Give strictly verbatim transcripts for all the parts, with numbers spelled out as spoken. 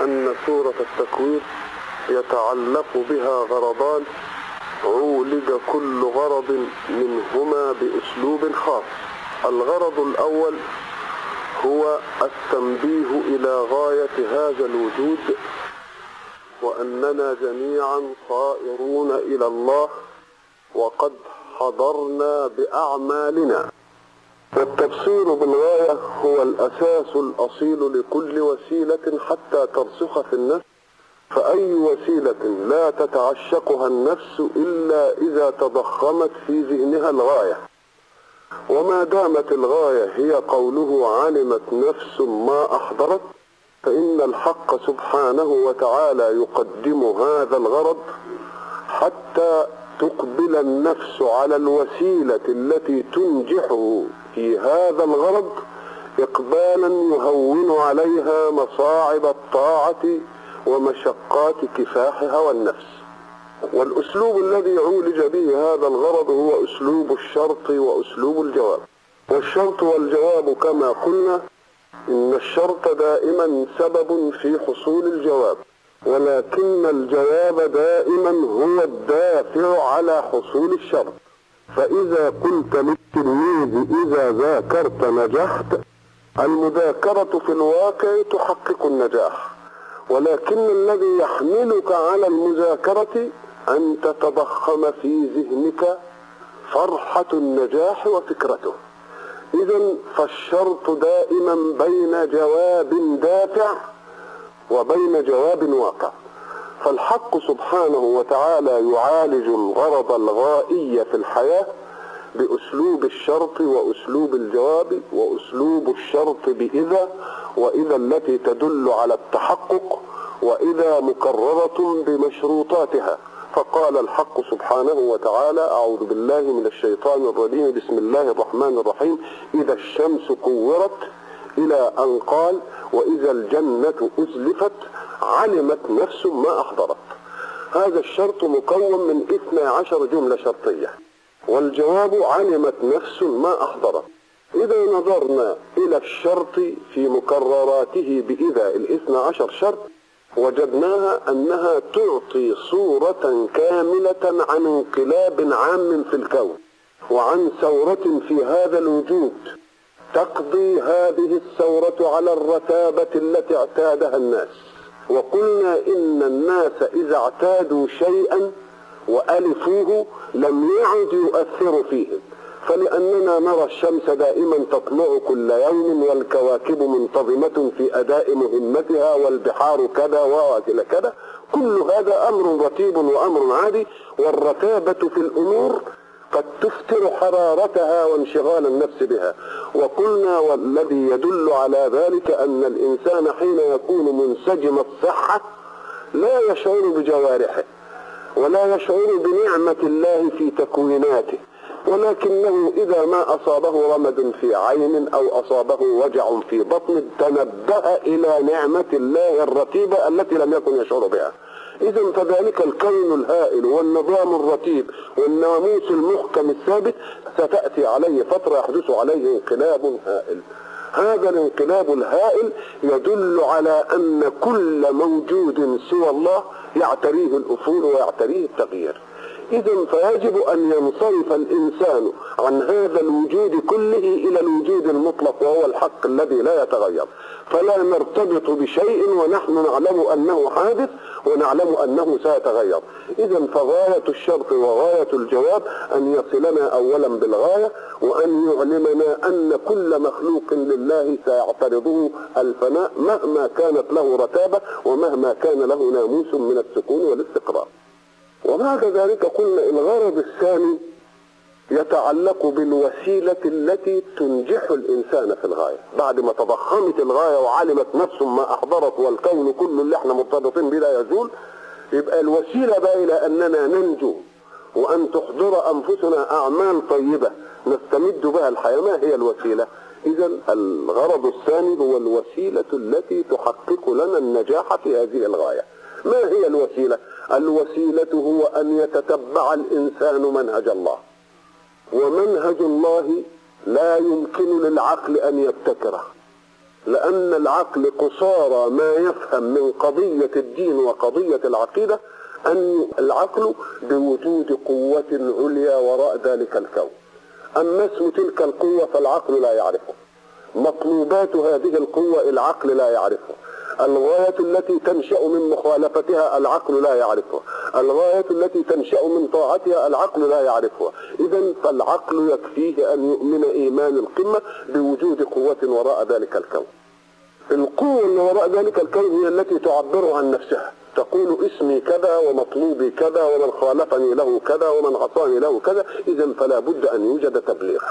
أن سورة التكوير يتعلق بها غرضان عولج كل غرض منهما بأسلوب خاص. الغرض الأول هو التنبيه إلى غاية هذا الوجود، وأننا جميعا صائرون إلى الله وقد حضرنا بأعمالنا. والتبصير بالغاية هو الأساس الأصيل لكل وسيلة حتى ترسخ في النفس، فأي وسيلة لا تتعشقها النفس إلا إذا تضخمت في ذهنها الغاية. وما دامت الغاية هي قوله علمت نفس ما أحضرت، فإن الحق سبحانه وتعالى يقدم هذا الغرض حتى تقبل النفس على الوسيلة التي تنجحه في هذا الغرض إقبالا يهون عليها مصاعب الطاعة ومشقات كفاح هوى النفس. والأسلوب الذي عولج به هذا الغرض هو أسلوب الشرط وأسلوب الجواب. والشرط والجواب كما قلنا إن الشرط دائما سبب في حصول الجواب، ولكن الجواب دائما هو الدافع على حصول الشرط. فإذا قلت للتلميذ إذا ذاكرت نجحت، المذاكرة في الواقع تحقق النجاح، ولكن الذي يحملك على المذاكرة أن تتضخم في ذهنك فرحة النجاح وفكرته. إذن فالشرط دائما بين جواب دافع وبين جواب واقع. فالحق سبحانه وتعالى يعالج الغرض الغائي في الحياة بأسلوب الشرط وأسلوب الجواب، وأسلوب الشرط بإذا، وإذا التي تدل على التحقق، وإذا مكررة بمشروطاتها. فقال الحق سبحانه وتعالى: أعوذ بالله من الشيطان الرجيم، بسم الله الرحمن الرحيم، إذا الشمس كورت، إلى أن قال: وإذا الجنة أزلفت علمت نفس ما أحضرت. هذا الشرط مكون من اثني عشر جملة شرطية، والجواب علمت نفس ما أحضرت. إذا نظرنا إلى الشرط في مكرراته بإذا الاثنى عشر شرط، وجدناها أنها تعطي صورة كاملة عن انقلاب عام في الكون وعن ثورة في هذا الوجود، تقضي هذه الثورة على الرتابة التي اعتادها الناس. وقلنا إن الناس إذا اعتادوا شيئا وألفوه لم يعد يؤثر فيهم، فلأننا نرى الشمس دائما تطلع كل يوم، والكواكب منتظمة في أداء مهمتها، والبحار كذا وكذا كذا، كل هذا أمر رتيب وأمر عادي، والرتابة في الأمور قد تفتر حرارتها وانشغال النفس بها. وقلنا والذي يدل على ذلك أن الإنسان حين يكون منسجم الصحة لا يشعر بجوارحه ولا يشعر بنعمة الله في تكويناته، ولكنه إذا ما أصابه رمد في عين أو أصابه وجع في بطن تنبه إلى نعمة الله الرتيبة التي لم يكن يشعر بها. إذن فذلك الكون الهائل والنظام الرتيب والناموس المحكم الثابت ستأتي عليه فترة يحدث عليه انقلاب هائل. هذا الانقلاب الهائل يدل على أن كل موجود سوى الله يعتريه الأفول ويعتريه التغيير. إذن فيجب أن ينصرف الإنسان عن هذا الوجود كله إلى الوجود المطلق، وهو الحق الذي لا يتغير، فلا نرتبط بشيء ونحن نعلم أنه حادث ونعلم أنه سيتغير. إذن فغاية الشرط وغاية الجواب أن يصلنا أولا بالغاية، وأن يعلمنا أن كل مخلوق لله سيعترضه الفناء مهما كانت له رتابة ومهما كان له ناموس من السكون والاستقرار. وبعد ذلك قلنا الغرض الثاني يتعلق بالوسيلة التي تنجح الإنسان في الغاية. بعد ما تضخمت الغاية وعلمت نفس ما أحضرت والكون كل اللي احنا مرتبطين به لا يزول، يبقى الوسيلة بقى إلى أننا ننجو وأن تحضر أنفسنا أعمال طيبة نستمد بها الحياة. ما هي الوسيلة؟ إذن الغرض الثاني هو الوسيلة التي تحقق لنا النجاح في هذه الغاية. ما هي الوسيلة؟ الوسيلة هو أن يتتبع الإنسان منهج الله، ومنهج الله لا يمكن للعقل أن يبتكره، لأن العقل قصارى ما يفهم من قضية الدين وقضية العقيدة أن العقل بوجود قوة عليا وراء ذلك الكون. أما اسم تلك القوة فالعقل لا يعرفه، مطلوبات هذه القوة العقل لا يعرفه، الغاية التي تنشأ من مخالفتها العقل لا يعرفها، الغاية التي تنشأ من طاعتها العقل لا يعرفها. إذن فالعقل يكفيه أن يؤمن إيمان القمة بوجود قوة وراء ذلك الكون. القوة اللي وراء ذلك الكون هي التي تعبر عن نفسها، تقول اسمي كذا ومطلوبي كذا ومن خالفني له كذا ومن عصاني له كذا. إذن فلا بد أن يوجد تبليغ.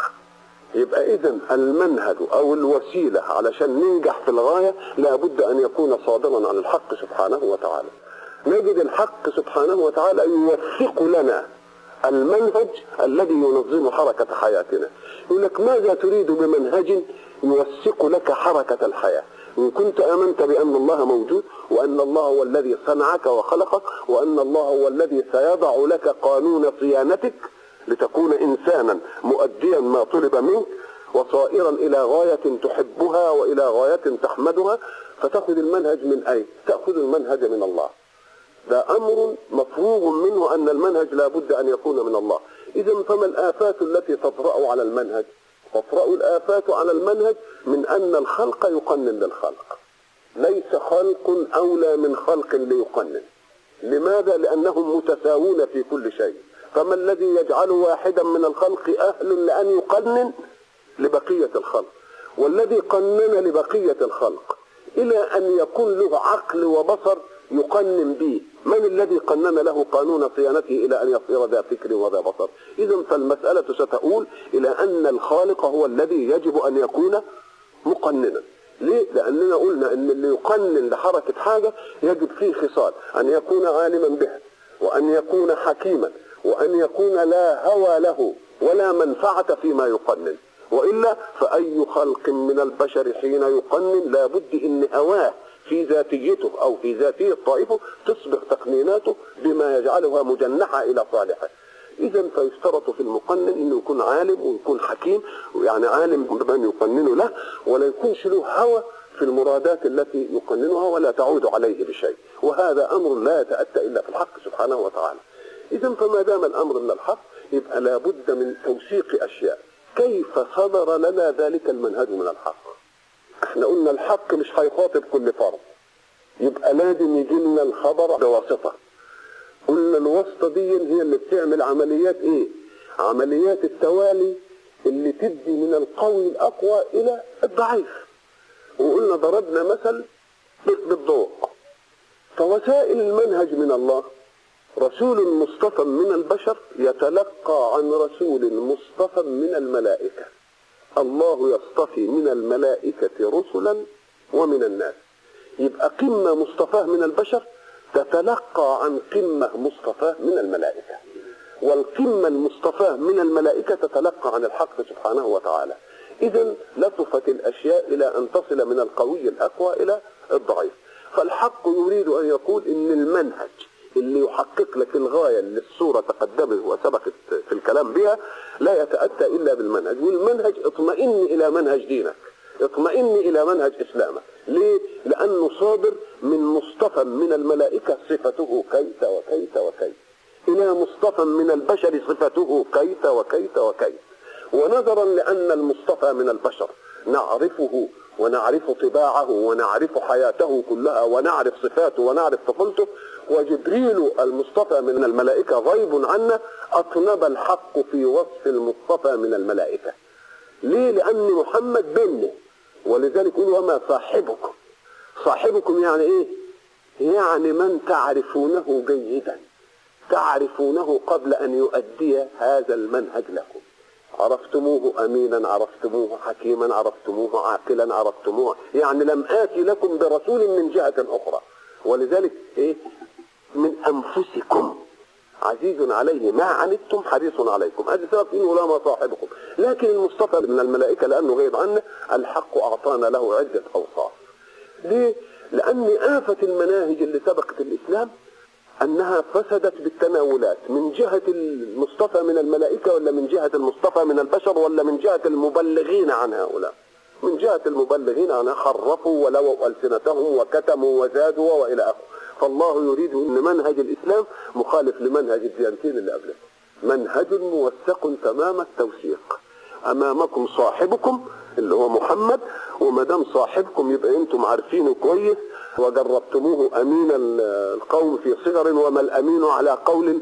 يبقى إذن المنهج أو الوسيلة علشان ننجح في الغاية لا بد أن يكون صادرا عن الحق سبحانه وتعالى. نجد الحق سبحانه وتعالى يوثق لنا المنهج الذي ينظم حركة حياتنا. يقول لك ماذا تريد بمنهج يوثق لك حركة الحياة؟ إن كنت آمنت بأن الله موجود وأن الله هو الذي صنعك وخلقك وأن الله هو الذي سيضع لك قانون صيانتك لتكون إنسانا مؤديا ما طلب منك وصائرا إلى غاية تحبها وإلى غاية تحمدها، فتأخذ المنهج من أين؟ تأخذ المنهج من الله. ده أمر مفروغ منه أن المنهج لا بد أن يكون من الله. إذن فما الآفات التي تطرأ على المنهج؟ تطرأ الآفات على المنهج من أن الخلق يقنن للخلق. ليس خلق أولى من خلق ليقنن. لماذا؟ لأنهم متساوون في كل شيء. فما الذي يجعل واحدا من الخلق أهل لأن يقنن لبقية الخلق؟ والذي قنن لبقية الخلق إلى أن يكون له عقل وبصر يقنن به، من الذي قنن له قانون صيانته إلى أن يصير ذا فكر وذا بصر؟ إذن فالمسألة ستؤول إلى أن الخالق هو الذي يجب أن يكون مقننا. ليه؟ لأننا قلنا أن اللي يقنن لحركة حاجة يجب فيه خصال: أن يكون عالما بها، وأن يكون حكيما، وأن يكون لا هوى له ولا منفعة فيما يقنن. وإلا فأي خلق من البشر حين يقنن لا بد إن هواه في ذاتيته أو في ذاتية طائفه تصبغ تقنيناته بما يجعلها مجنحة إلى صالحه. إذن فيشترط في المقنن إنه يكون عالم ويكون حكيم، يعني عالم بمن يقنن له ولا يكونش له هوى في المرادات التي يقننها ولا تعود عليه بشيء. وهذا أمر لا يتأتى إلا في الحق سبحانه وتعالى. إذن فما دام الأمر من الحق يبقى لا بد من توثيق أشياء. كيف صدر لنا ذلك المنهج من الحق؟ احنا قلنا الحق مش هيخاطب كل فرد، يبقى لازم يجي لنا الخبر بواسطة. قلنا الواسطة دي هي اللي بتعمل عمليات ايه؟ عمليات التوالي اللي تدي من القوي الأقوى إلى الضعيف. وقلنا ضربنا مثل بالضوء. فوسائل المنهج من الله: رسول مصطفى من البشر يتلقى عن رسول مصطفى من الملائكة. الله يصطفي من الملائكة رسلا ومن الناس. يبقى قمة مصطفاه من البشر تتلقى عن قمة مصطفاه من الملائكة، والقمة المصطفاه من الملائكة تتلقى عن الحق سبحانه وتعالى. إذن لطفت الأشياء إلى أن تصل من القوي الأقوى إلى الضعيف. فالحق يريد أن يقول إن المنهج اللي يحقق لك الغاية اللي الصورة تقدمت وسبقت في الكلام بها لا يتأتى إلا بالمنهج. والمنهج اطمئن إلى منهج دينك، اطمئن إلى منهج إسلامك. ليه؟ لأنه صادر من مصطفى من الملائكة صفته كيت وكيت وكيت إلى مصطفى من البشر صفته كيت وكيت وكيت. ونظرا لأن المصطفى من البشر نعرفه ونعرف طباعه ونعرف حياته كلها ونعرف صفاته ونعرف طفولته، وجبريل المصطفى من الملائكة غيب عنا، أطنب الحق في وصف المصطفى من الملائكة. ليه؟ لأن محمد بيننا، ولذلك يقول وما صاحبكم. صاحبكم يعني إيه؟ يعني من تعرفونه جيدا، تعرفونه قبل أن يؤدي هذا المنهج لكم. عرفتموه أمينا، عرفتموه حكيما، عرفتموه عاقلا، عرفتموه، يعني لم آتي لكم برسول من جهة أخرى. ولذلك إيه؟ من أنفسكم عزيز عليه ما عنتم حريص عليكم. هذا سبب إنه لا ما صاحبكم. لكن المصطفى من الملائكة لأنه غيب عنا الحق أعطانا له عدة أوصاف. ليه؟ لأن آفة المناهج اللي سبقت الإسلام أنها فسدت بالتناولات من جهة المصطفى من الملائكة ولا من جهة المصطفى من البشر ولا من جهة المبلغين عن هؤلاء. من جهة المبلغين أن حرفوا ولووا ألسنتهم وكتموا وزادوا وإلى آخره. فالله يريد أن منهج الإسلام مخالف لمنهج الديانتين اللي قبله، منهج موثق تمام التوثيق. أمامكم صاحبكم اللي هو محمد، وما دام صاحبكم يبقى أنتم عارفينه كويس وجربتموه أمين القوم في صغر، وما الأمين على قول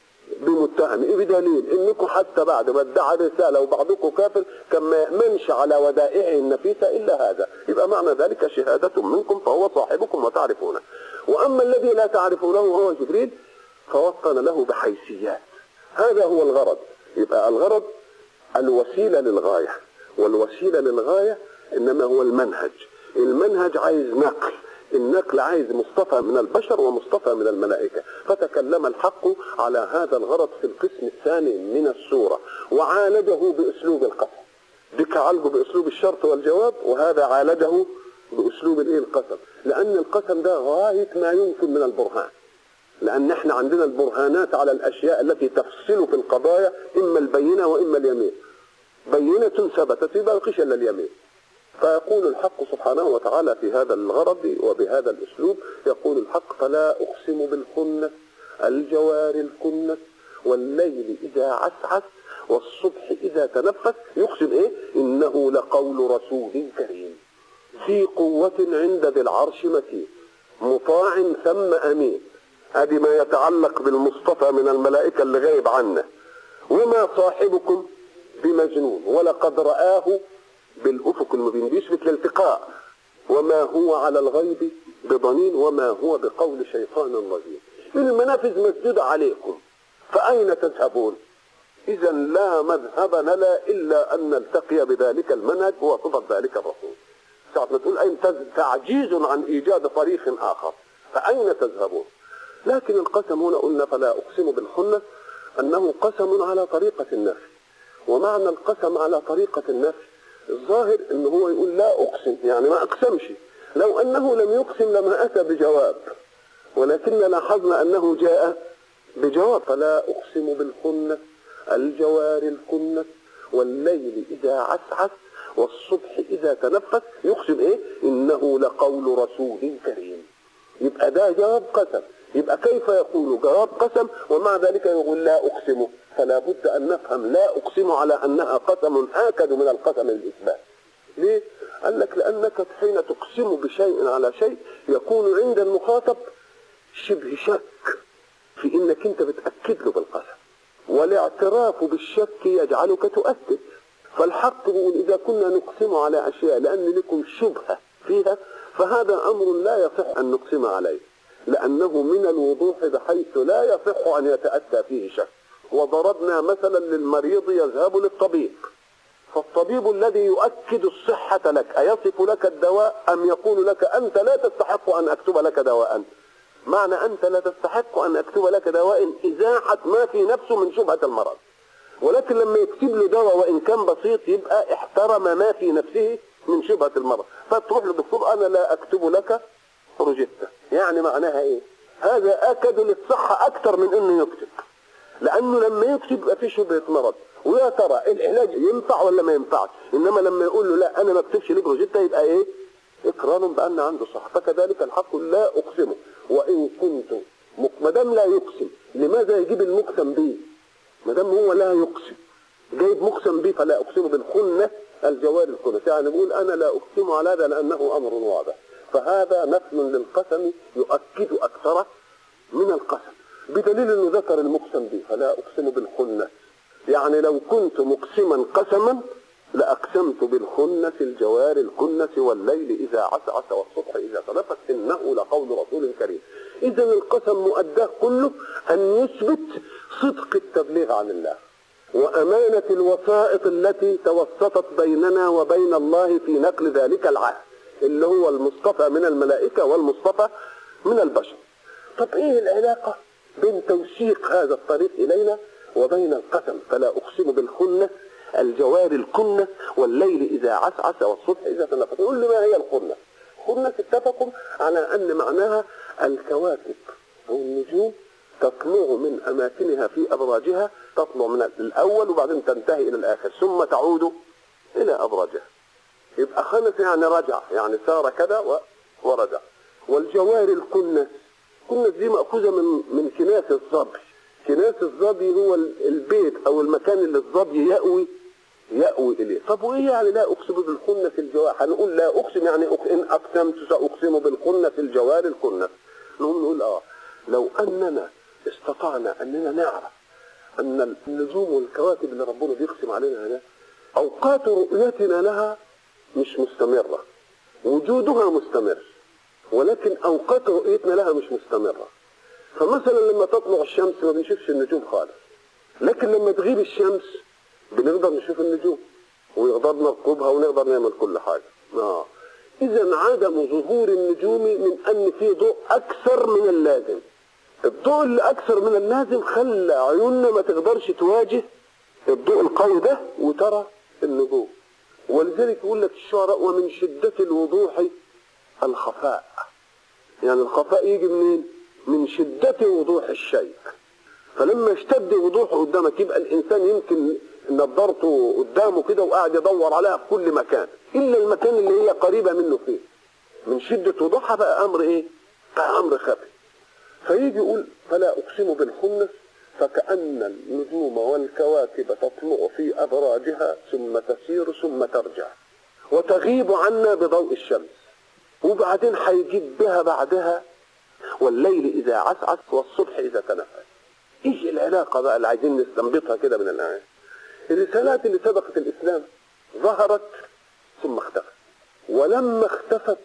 بمتهم. إيه بدليل انكم حتى بعد ما ادعى رساله وبعضكم كافر كان ما يامنش على ودائعه النفيسه الا هذا، يبقى معنى ذلك شهاده منكم فهو صاحبكم وتعرفونه. واما الذي لا تعرفونه وهو جبريل فوطن له بحيثيات. هذا هو الغرض. يبقى الغرض الوسيله للغايه، والوسيله للغايه انما هو المنهج. المنهج عايز نقل، النقل عايز مصطفى من البشر ومصطفى من الملائكة. فتكلم الحق على هذا الغرض في القسم الثاني من السورة، وعالجه بأسلوب القسم. ديك عالجه بأسلوب الشرط والجواب، وهذا عالجه بأسلوب الايه القسم، لأن القسم ده غاية ما يمكن من البرهان. لأن احنا عندنا البرهانات على الأشياء التي تفصل في القضايا إما البينة وإما اليمين. بينة ثبتت يبقى القش إلا اليمين. فيقول الحق سبحانه وتعالى في هذا الغرض وبهذا الأسلوب، يقول الحق: فلا أقسم بالخنس الجوار الكنس والليل إذا عسعس والصبح إذا تنفس. يقسم إيه؟ إنه لقول رسول كريم ذي قوة عند ذي العرش مكين مطاع ثم أمين. هذه ما يتعلق بالمصطفى من الملائكة اللي غايب عنه. وما صاحبكم بمجنون ولقد رآه بالأفق المبين، بيثبت الالتقاء. وما هو على الغيب بضنين وما هو بقول شيطان رجيم. المنافذ مسدودة عليكم فأين تذهبون؟ إذا لا مذهب لنا إلا أن نلتقي بذلك المنهج وصفة ذلك الرسول. ساعة ما تقول أين تعجيز عن إيجاد طريق آخر، فأين تذهبون؟ لكن القسم هنا قلنا فلا أقسم بالخنس أنه قسم على طريقة النفي. ومعنى القسم على طريقة النفي الظاهر ان هو يقول لا اقسم، يعني ما اقسمش. لو انه لم يقسم لما اتى بجواب، ولكن لاحظنا انه جاء بجواب. فلا اقسم بالخنس الجوار الكنس والليل اذا عسعس والصبح اذا تنفس. يقسم ايه؟ انه لقول رسول كريم. يبقى ده جواب قسم. يبقى كيف يقول جواب قسم ومع ذلك يقول لا اقسم؟ فلا بد أن نفهم لا أقسم على أنها قسم آكد من القسم الإثبات. ليه؟ قال لك لأنك حين تقسم بشيء على شيء يكون عند المخاطب شبه شك في إنك أنت بتأكد له بالقسم، والاعتراف بالشك يجعلك تؤكد. فالحق يقول إذا كنا نقسم على أشياء لأن لكم شبهة فيها فهذا أمر لا يصح أن نقسم عليه، لأنه من الوضوح بحيث لا يصح أن يتأتى فيه شك. وضربنا مثلا للمريض يذهب للطبيب، فالطبيب الذي يؤكد الصحة لك أيصف لك الدواء أم يقول لك أنت لا تستحق أن أكتب لك دواء؟ معنى أنت لا تستحق أن أكتب لك دواء إزاحة ما في نفسه من شبهة المرض. ولكن لما يكتب له دواء وإن كان بسيط يبقى احترم ما في نفسه من شبهة المرض. فتروح للدكتور أنا لا أكتب لك روجيتا، يعني معناها إيه؟ هذا أكد للصحة أكثر من أنه يكتب، لأنه لما يكتب يبقى في شبهة مرض. ويا ترى العلاج ينفع ولا ما ينفعش؟ إنما لما يقول له لا أنا ما اكتبش لك روجيتا يبقى إيه؟ إقرار بأن عنده صحة. فكذلك الحق لا أقسمه وإن كنت ما دام لا يقسم. لماذا يجيب المقسم به؟ ما دام هو لا يقسم جايب مقسم به. فلا أقسم بالخنس الجوار الكنس، يعني بيقول أنا لا أقسم على هذا لأنه أمر واضح. فهذا نفل للقسم يؤكد أكثر من القسم، بدليل أنه ذكر المقسم به فلا أقسم بالخنس. يعني لو كنت مقسما قسما لأقسمت بالخنس الجوار الكنس والليل إذا عسعس والصبح إذا تنفس إنه لقول رسول كريم. إذا القسم مؤداه كله أن يثبت صدق التبليغ عن الله وأمانة الوسائط التي توسطت بيننا وبين الله في نقل ذلك العهد اللي هو المصطفى من الملائكة والمصطفى من البشر. طب إيه العلاقة بين توثيق هذا الطريق إلينا وبين القسم فلا أقسم بالخنس الجوار الكنس والليل إذا عسعس والصبح إذا تنفس؟ يقول لي ما هي الخنس؟ الخنس اتفقوا على أن معناها الكواكب أو النجوم تطلع من أماكنها في أبراجها، تطلع من الأول وبعدين تنتهي إلى الآخر ثم تعود إلى أبراجها. يبقى خنس يعني رجع، يعني سار كذا ورجع. والجوار الكنس، الكنس دي مأخوذة من من كناس الظبي. كناس الظبي هو البيت او المكان اللي الظبي يأوي يأوي اليه. طب وايه يعني لا اقسم بالخنس الجوار؟ هنقول لا اقسم يعني ان اقسمت ساقسم بالخنس الجوار الكنس. نقول نقول اه لو اننا استطعنا اننا نعرف ان النجوم والكواكب اللي ربنا بيقسم علينا ده اوقات رؤيتنا لها مش مستمرة، وجودها مستمر، ولكن اوقات رؤيتنا لها مش مستمرة. فمثلا لما تطلع الشمس ما بنشوفش النجوم خالص، لكن لما تغيب الشمس بنقدر نشوف النجوم ونقدر نرقبها ونقدر نعمل كل حاجة. اه اذا عدم ظهور النجوم من ان في ضوء اكثر من اللازم. الضوء اللي اكثر من اللازم خلى عيوننا ما تقدرش تواجه الضوء القوي ده وترى النجوم. ولذلك يقول لك الشعراء ومن شدة الوضوح الخفاء. يعني الخفاء يجي منين؟ من شدة وضوح الشيء. فلما يشتد وضوحه قدامك يبقى الانسان يمكن نظرته قدامه كده وقاعد يدور عليها في كل مكان الا المكان اللي هي قريبة منه فيه. من شدة وضوحها بقى امر ايه؟ بقى امر خفي. فيجي يقول فلا اقسم بالخنس فكأن النجوم والكواكب تطلع في أبراجها ثم تسير ثم ترجع وتغيب عنا بضوء الشمس. وبعدين هيجيب بها بعدها والليل إذا عسعس والصبح إذا تنفس. إيش العلاقة بقى اللي عايزين نستنبطها كده من الآية؟ الرسالات اللي سبقت الإسلام ظهرت ثم اختفت، ولما اختفت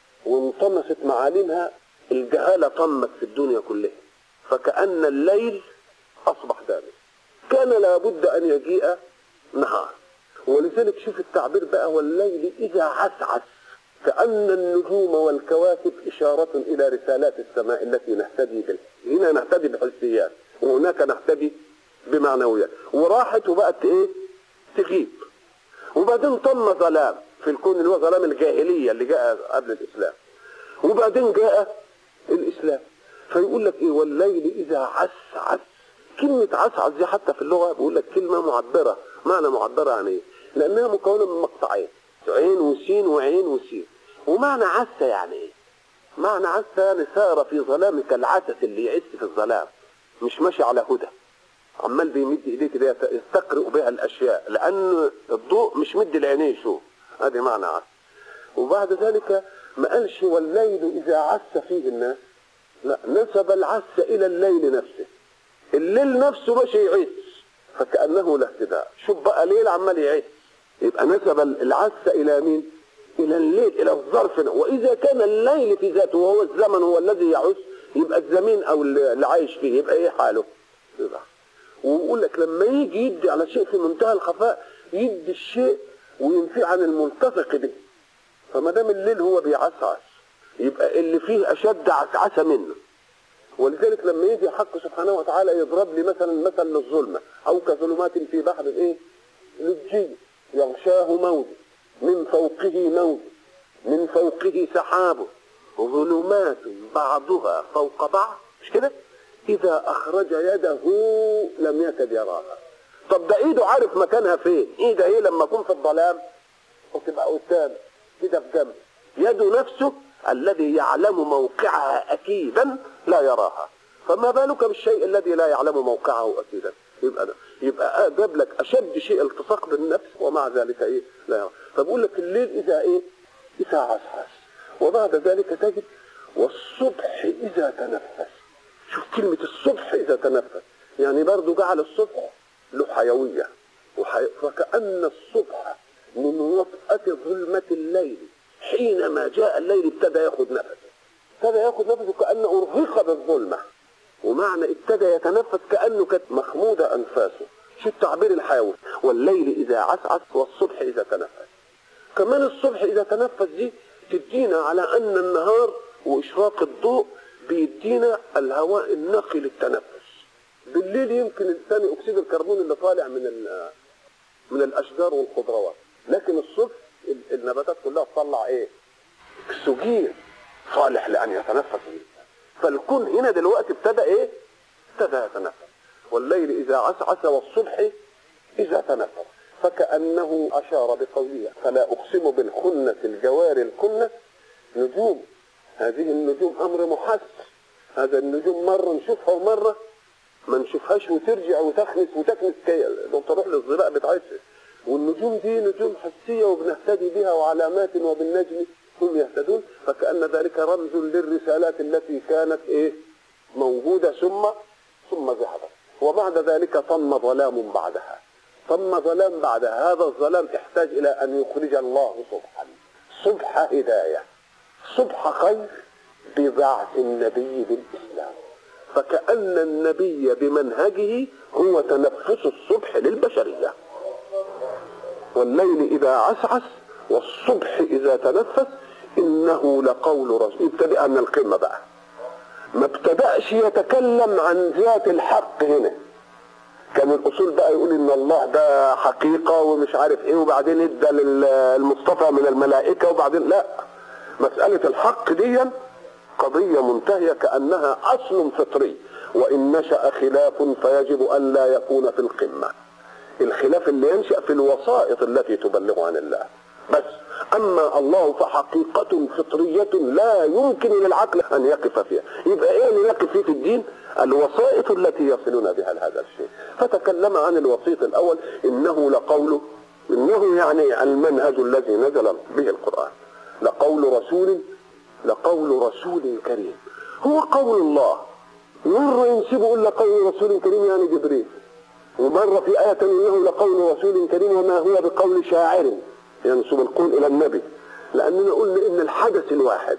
وانطمست معالمها الجهالة طمت في الدنيا كلها، فكأن الليل أصبح دامس. كان لابد أن يجيء نهار. ولذلك شوف التعبير بقى والليل إذا عسعس، كأن النجوم والكواكب إشارة إلى رسالات السماء التي نهتدي بها. هنا نهتدي بحسيات وهناك نهتدي بمعنويات. وراحت وبقت إيه؟ تغيب. وبعدين طم ظلام في الكون اللي هو ظلام الجاهلية اللي جاء قبل الإسلام. وبعدين جاء الإسلام. فيقول لك إيه والليل إذا عسعس. كلمة عسعس دي حتى في اللغة بيقول لك كلمة معبرة. معنى معبرة عن إيه؟ لأنها مكونة من مقطعين، عين وسين وعين وسين. ومعنى عسى يعني إيه؟ معنى عسى يعني سار في ظلام كالعسس اللي يعس في الظلام، مش ماشي على هدى، عمال بيمد إيديه كده يستقرئ بها الأشياء، لأن الضوء مش مد العينين يشوف. هذه معنى عسى. وبعد ذلك ما قالش والليل إذا عس فيه الناس، لا، نسب العس إلى الليل نفسه. الليل نفسه ماشي يعس فكأنه لا اهتداء. شوف بقى ليل عمال يعس، يبقى نسب العس إلى مين؟ إلى الليل، إلى الظرف. وإذا كان الليل في ذاته وهو الزمن هو الذي يعس، يبقى الزمين أو اللي عايش فيه يبقى إيه حاله؟ يبقى. ويقول لك لما يجي يدي على شيء في منتهى الخفاء يدي الشيء وينفي عن الملتصق به. فما دام الليل هو بيعسعس يبقى اللي فيه أشد عسعسة منه. ولذلك لما يجي حق سبحانه وتعالى يضرب لي مثلا مثل للظلمة أو كظلمات في بحر إيه؟ لجي يغشاه موج من فوقه موج من فوقه سحاب ظلمات بعضها فوق بعض، مش كده؟ إذا أخرج يده لم يكد يراها. طب ده إيده عارف مكانها فين؟ إيده إيه لما أكون في الظلام وتبقى قدام كده في جنب؟ يده نفسه الذي يعلم موقعها أكيدا لا يراها، فما بالك بالشيء الذي لا يعلم موقعه أكيدا؟ يبقى ده يبقى جاب لك أشد شيء التصاق بالنفس ومع ذلك إيه؟ لا يرى. فبقول لك الليل إذا إيه؟ إذا عسعس. وبعد ذلك تجد والصبح إذا تنفس. شوف كلمة الصبح إذا تنفس، يعني برضو جعل الصبح له حيوية وحي... فكأن الصبح من وطأة ظلمة الليل حينما جاء الليل ابتدى ياخد نفسه، ابتدى ياخد نفسه كأنه أرهق بالظلمة. ومعنى ابتدى يتنفس كأنه كانت مخمودة أنفاسه. شو التعبير الحيوي؟ والليل إذا عسعس والصبح إذا تنفس. كمان الصبح إذا تنفس دي تدينا على أن النهار وإشراق الضوء بيدينا الهواء النقي للتنفس. بالليل يمكن ثاني أكسيد الكربون اللي طالع من من الأشجار والخضروات، لكن الصبح النباتات كلها تطلع إيه؟ أكسجين صالح لأن يتنفس به. فالكون هنا دلوقتي ابتدى إيه؟ ابتدى يتنفس. والليل إذا عسعس والصبح إذا تنفس. فكأنه أشار بقوله فلا أقسم بالخنس الجوار الكنس نجوم. هذه النجوم أمر محس، هذا النجوم مرة نشوفها ومرة ما نشوفهاش وترجع وتخنس وتكنس كي لو تروح للظلاء بتاعتها. والنجوم دي نجوم حسية وبنهتدي بها وعلامات وبالنجم هم يهتدون، فكأن ذلك رمز للرسالات التي كانت ايه موجودة ثم ثم ذهبت، وبعد ذلك طم ظلام بعدها. طم ظلام بعدها، هذا الظلام احتاج الى ان يخرج الله صبحا، صبح هداية، صبح خير ببعث النبي بالإسلام. فكأن النبي بمنهجه هو تنفس الصبح للبشرية. والليل إذا عسعس والصبح إذا تنفس إنه لقول رسول. ابتدأ من القمة بقى، ما ابتدأش يتكلم عن ذات الحق هنا. كان الأصول بقى يقول إن الله ده حقيقة ومش عارف إيه، وبعدين ادى للمصطفى من الملائكة، وبعدين لا، مسألة الحق دي قضية منتهية كأنها أصل فطري، وإن نشأ خلاف فيجب أن لا يكون في القمة. الخلاف اللي ينشأ في الوسائط التي تبلغ عن الله بس، أما الله فحقيقة فطرية لا يمكن للعقل أن يقف فيها. يبقى إيه اللي يقف فيه في الدين؟ الوسائط التي يصلون بها لهذا الشيء. فتكلم عن الوسيط الأول، إنه لقول، إنه يعني المنهج الذي نزل به القرآن، لقول رسول لقول رسول كريم. هو قول الله، مرة ينسبه إلا قول رسول كريم يعني جبريل، ومرة في آية إنه لقول رسول كريم وما هو بقول شاعر ينسب القول إلى النبي. لأننا قلنا إن الحدث الواحد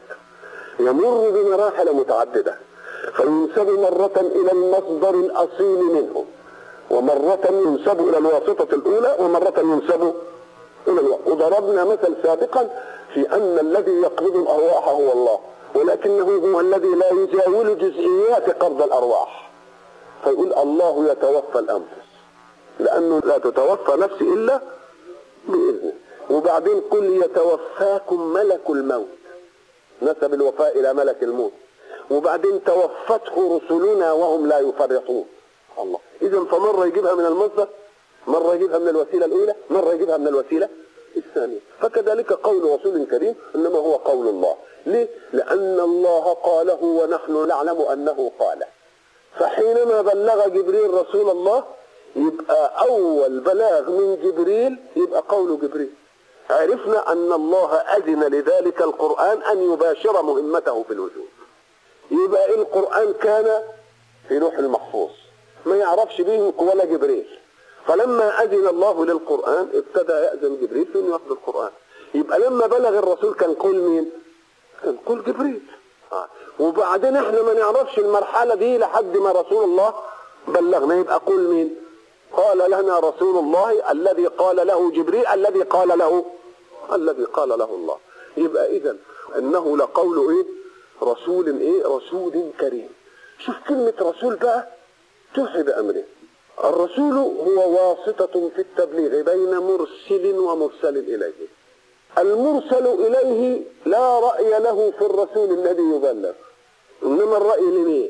يمر بمراحل متعددة، فينسب مرة إلى المصدر الأصيل منه، ومرة ينسب إلى الواسطة الأولى، ومرة ينسب إلى الواسطة. وضربنا مثل سابقا في أن الذي يقبض الأرواح هو الله، ولكنه هو الذي لا يجاول جزئيات قبض الأرواح. فيقول الله يتوفى الأنفس، لأنه لا تتوفى نفس إلا بإذنه. وبعدين قل يتوفاكم ملك الموت، نسب الوفاء إلى ملك الموت. وبعدين توفته رسلنا وهم لا يفرطون. الله، إذن فمرة يجيبها من المصدر، مرة يجيبها من الوسيلة الأولى، مرة يجيبها من الوسيلة الثانية. فكذلك قول رسول كريم إنما هو قول الله. ليه؟ لأن الله قاله ونحن نعلم أنه قاله. فحينما بلغ جبريل رسول الله يبقى أول بلاغ من جبريل يبقى قول جبريل. عرفنا أن الله أذن لذلك القرآن أن يباشر مهمته في الوجود. يبقى القرآن كان في لوح المحفوظ ما يعرفش به ولا جبريل، فلما أذن الله للقرآن ابتدى يأذن جبريل في أن يأخذ القرآن. يبقى لما بلغ الرسول كان قول مين؟ كان قول جبريل. آه. وبعدين احنا ما نعرفش المرحلة دي لحد ما رسول الله بلغنا، يبقى قول مين؟ قال لنا رسول الله الذي قال له جبريل الذي قال له الذي قال له الله. يبقى إذن إنه لقول إيه؟ رسول إيه؟ رسول كريم. شوف كلمة رسول بقى توحي بأمره. الرسول هو واسطة في التبليغ بين مرسل ومرسل إليه. المرسل إليه لا رأي له في الرسول الذي يبلغ، إنما الرأي لمين؟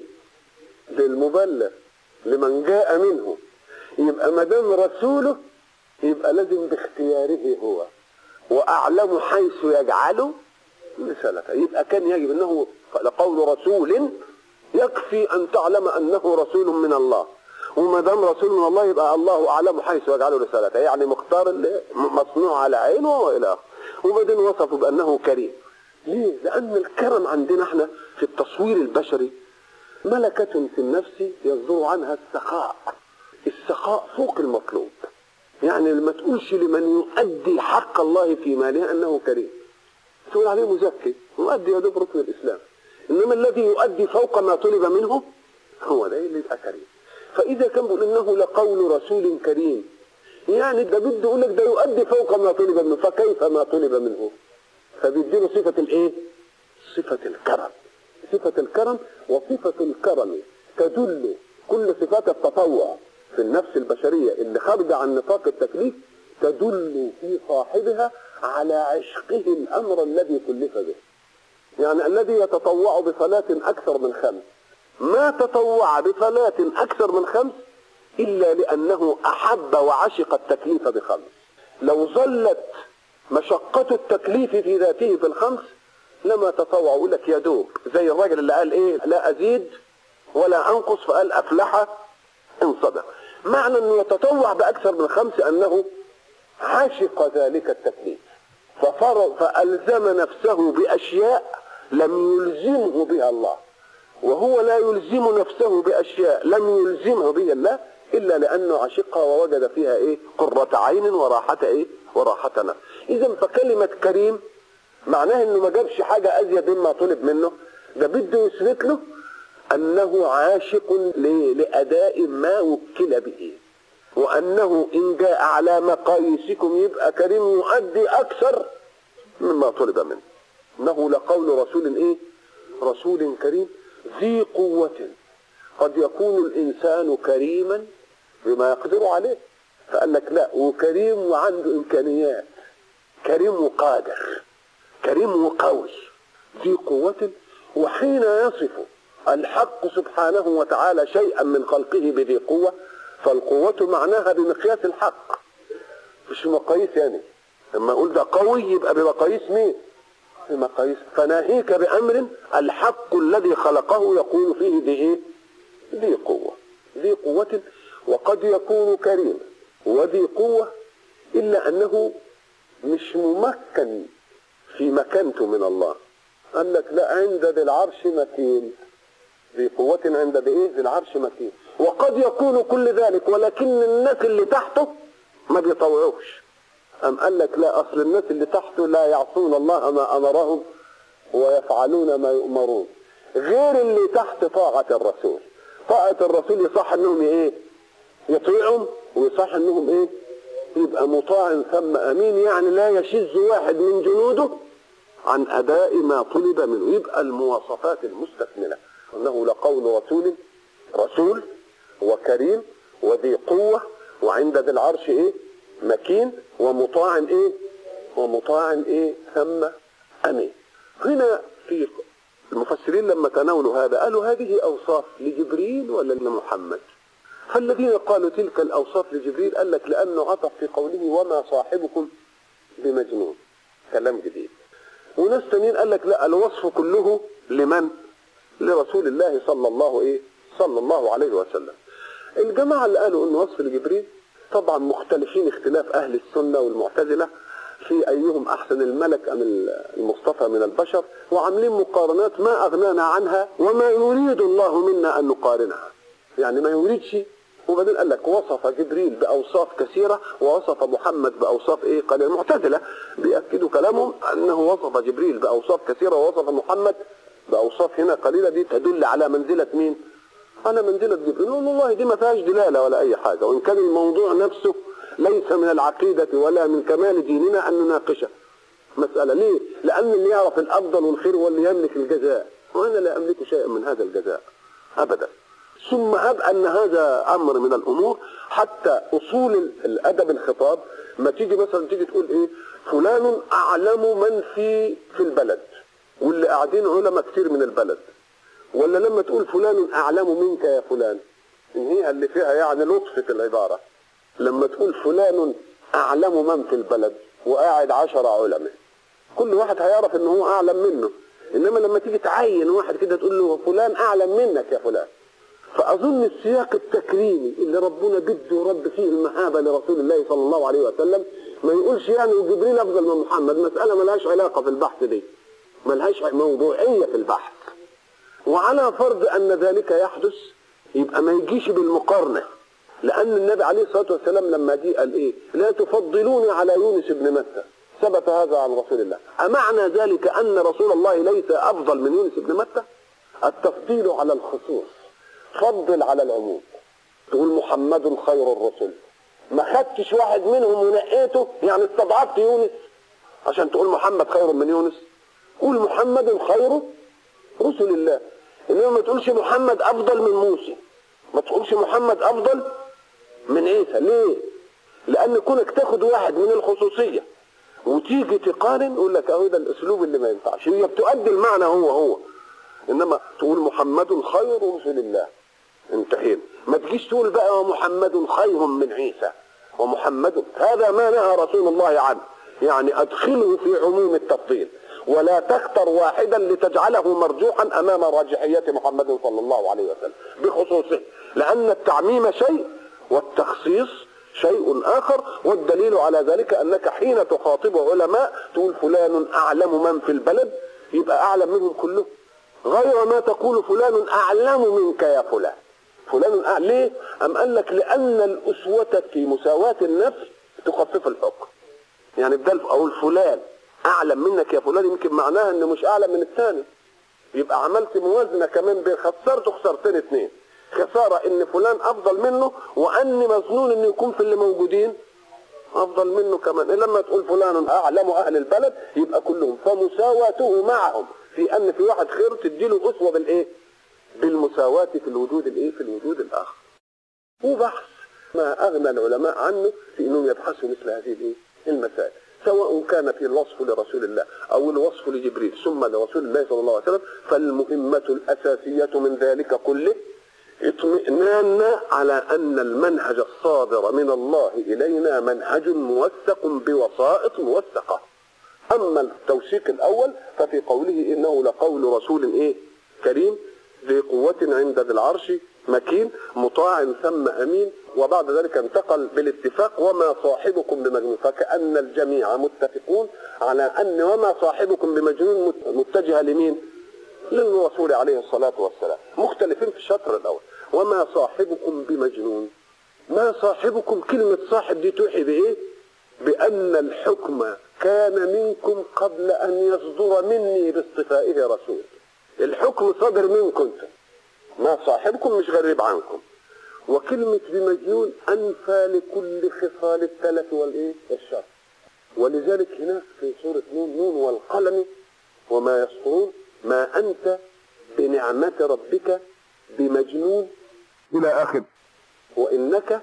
للمبلغ، لمن جاء منه. يبقى ما دام رسوله يبقى لازم باختياره هو، وأعلم حيث يجعله رسالته. يبقى كان يجب أنه لقول رسول يكفي أن تعلم أنه رسول من الله، وما دام رسول من الله يبقى الله أعلم حيث يجعله رسالته، يعني مختار اللي مصنوع على عينه وإلى آخره. وبعدين وصفه بأنه كريم. ليه؟ لأن الكرم عندنا احنا في التصوير البشري ملكة في النفس يصدر عنها السخاء. السخاء فوق المطلوب، يعني ما تقولش لمن يؤدي حق الله في ماله أنه كريم، تقول عليه مزكي يؤدي يدب ركن الإسلام. إنما الذي يؤدي فوق ما طلب منه هو ده اللي يبقى كريم. فإذا كان بيقول إنه لقول رسول كريم، يعني ده بده يقول لك ده يؤدي فوق ما طلب منه، فكيف ما طلب منه؟ فبيديله صفة الإيه؟ صفة الكرم. صفة الكرم، وصفة الكرم تدل كل صفات التطوع في النفس البشرية اللي خارجة عن نطاق التكليف تدل في صاحبها على عشقه الأمر الذي كلف به. يعني الذي يتطوع بصلاة أكثر من خمس ما تطوع بصلاة أكثر من خمس إلا لأنه أحب وعشق التكليف بخمس. لو ظلت مشقة التكليف في ذاته في الخمس لما تطوع. يقول لك يا دوب زي الراجل اللي قال ايه لا ازيد ولا انقص فقال افلح ان صدق. معنى انه يتطوع باكثر من خمس انه عاشق ذلك التكليف ففرض فالزم نفسه باشياء لم يلزمه بها الله، وهو لا يلزم نفسه باشياء لم يلزمه بها الله الا لانه عشقها ووجد فيها ايه قرة عين وراحة ايه وراحة نفس. اذا فكلمة كريم معناها انه ما جابش حاجة ازيد مما طلب منه، ده بده يثبت له انه عاشق لاداء ما وكل به، وانه ان جاء على مقاييسكم يبقى كريم يؤدي اكثر مما طلب منه. انه لقول رسول ايه رسول كريم ذي قوة. قد يكون الانسان كريما بما يقدر عليه، فقال لك لا وكريم وعنده امكانيات، كريم وقادر، كريم وقوي، ذي قوة. وحين يصف الحق سبحانه وتعالى شيئا من خلقه بذي قوة فالقوة معناها بمقياس الحق مش بمقاييس. يعني لما اقول ده قوي يبقى بمقاييس مين؟ بمقاييس. فناهيك بأمر الحق الذي خلقه يقول فيه ذي ايه؟ ذي قوة، ذي قوة. وقد يكون كريما وذي قوة إلا أنه مش ممكن في مكانته من الله. قال لك لا عند ذي العرش مكين، ذي قوة عند ذي ايه؟ ذي العرش مكين. وقد يكون كل ذلك ولكن الناس اللي تحته ما بيطوعوش. أم قال لك لا أصل الناس اللي تحته لا يعصون الله ما أمرهم ويفعلون ما يؤمرون، غير اللي تحت طاعة الرسول. طاعة الرسول يصح انهم ايه؟ يطيعهم، ويصح انهم ايه؟ يبقى مطاع ثم امين، يعني لا يشذ واحد من جنوده عن اداء ما طلب منه. يبقى المواصفات المستكملة انه لقول رسول رسول وكريم وذي قوة وعند ذي العرش ايه؟ مكين ومطاع ايه؟ ومطاع ايه؟ ثم امين. هنا في المفسرين لما تناولوا هذا قالوا هذه اوصاف لجبريل ولا لمحمد؟ فالذين قالوا تلك الاوصاف لجبريل قال لك لانه عطف في قوله وما صاحبكم بمجنون، كلام جديد. وناس تانيين قال لك لا الوصف كله لمن؟ لرسول الله صلى الله ايه صلى الله عليه وسلم. الجماعه اللي قالوا انه وصف لجبريل طبعا مختلفين اختلاف اهل السنه والمعتزله في ايهم احسن الملك ام المصطفى من البشر، وعاملين مقارنات ما اغنانا عنها وما يريد الله منا ان نقارنها، يعني ما يريدش. وبعدين قال لك وصف جبريل باوصاف كثيره ووصف محمد باوصاف ايه قليله. المعتزله بياكدوا كلامهم انه وصف جبريل باوصاف كثيره ووصف محمد باوصاف هنا قليله، دي تدل على منزله مين؟ على منزله جبريل. والله دي ما فيهاش دلاله ولا اي حاجه، وان كان الموضوع نفسه ليس من العقيدة ولا من كمال ديننا أن نناقشه مسألة. ليه؟ لأن اللي يعرف الأفضل والخير هو اللي يملك الجزاء، وأنا لا أملك شيئا من هذا الجزاء أبدا. ثم هب أن هذا أمر من الأمور حتى أصول الأدب الخطاب. ما تيجي مثلا تيجي تقول إيه فلان أعلم من في في البلد، واللي قاعدين علماء كتير من البلد. ولا لما تقول فلان أعلم منك يا فلان، إن هي اللي فيها يعني لطف في العبارة. لما تقول فلان أعلم من في البلد وقاعد عشر علماء، كل واحد هيعرف إن هو أعلم منه. إنما لما تيجي تعين واحد كده تقول له فلان أعلم منك يا فلان. فأظن السياق التكريمي اللي ربنا بده رد فيه المهابة لرسول الله صلى الله عليه وسلم ما يقولش يعني جبريل أفضل من محمد. مسألة ملهاش علاقة في البحث دي، ملهاش موضوعية في البحث. وعلى فرض أن ذلك يحدث يبقى ما يجيش بالمقارنة، لأن النبي عليه الصلاة والسلام لما جه قال إيه لا تفضلوني على يونس بن متى، ثبت هذا عن رسول الله. أمعنى ذلك أن رسول الله ليس أفضل من يونس بن متى؟ التفضيل على الخصوص، فضل على العموم. تقول محمد خير الرسل، ما خدتش واحد منهم ونقيته يعني استضعفت يونس عشان تقول محمد خير من يونس. قول محمد خير رسل الله، إنما ما تقولش محمد أفضل من موسى، ما تقولش محمد أفضل من عيسى. ليه؟ لأن كونك تاخد واحد من الخصوصية وتيجي تقارن يقول لك أهو ده الأسلوب اللي ما ينفعش، هي بتؤدي المعنى هو هو. إنما تقول محمد خير رسل الله انتهينا. ما تجيش تقول بقى محمد خير من عيسى، ومحمد، هذا ما نهى رسول الله عنه، يعني أدخله في عموم التفضيل ولا تختر واحدا لتجعله مرجوحا أمام راجحية محمد صلى الله عليه وسلم بخصوصه، لأن التعميم شيء والتخصيص شيء آخر. والدليل على ذلك أنك حين تخاطب علماء تقول فلان أعلم من في البلد، يبقى أعلم منهم كلهم، غير ما تقول فلان أعلم منك يا فلان. فلان أعلم ليه؟ أم قال لك لأن الأسوة في مساواة النفس تخفف الحكم. يعني بدل أقول فلان أعلم منك يا فلان يمكن معناها أنه مش أعلم من الثاني، يبقى عملت موازنة كمان بين خسرت خسرتين اثنين، خسارة ان فلان افضل منه واني مظنون انه يكون في اللي موجودين افضل منه كمان. لما تقول فلان اعلم اهل البلد يبقى كلهم، فمساواته معهم في ان في واحد خير تديله اسوة بالايه؟ بالمساواة في الوجود الايه؟ في الوجود الاخر. وبحث ما اغنى العلماء عنه في انهم يبحثوا مثل هذه الايه؟ المسائل، سواء كان في الوصف لرسول الله او الوصف لجبريل ثم لرسول الله صلى الله عليه وسلم. فالمهمة الاساسية من ذلك كله اطمئنان على ان المنهج الصادر من الله الينا منهج موثق بوسائط موثقة. اما التوثيق الاول ففي قوله انه لقول رسول ايه؟ كريم ذي قوة عند ذي العرش مكين مطاع ثم امين. وبعد ذلك انتقل بالاتفاق وما صاحبكم بمجنون، فكأن الجميع متفقون على ان وما صاحبكم بمجنون متجهة لمين؟ للرسول عليه الصلاة والسلام. مختلفين في الشطر الاول، وما صاحبكم بمجنون. ما صاحبكم، كلمة صاحب دي توحي بايه؟ بان الحكم كان منكم قبل ان يصدر مني باصطفائه رسول. الحكم صدر منكم، ما صاحبكم مش غريب عنكم. وكلمة بمجنون انفى لكل خصال التلف والايه؟ والشر. ولذلك هناك في سورة نون نون والقلم وما يسطرون ما انت بنعمة ربك بمجنون الى اخر، وانك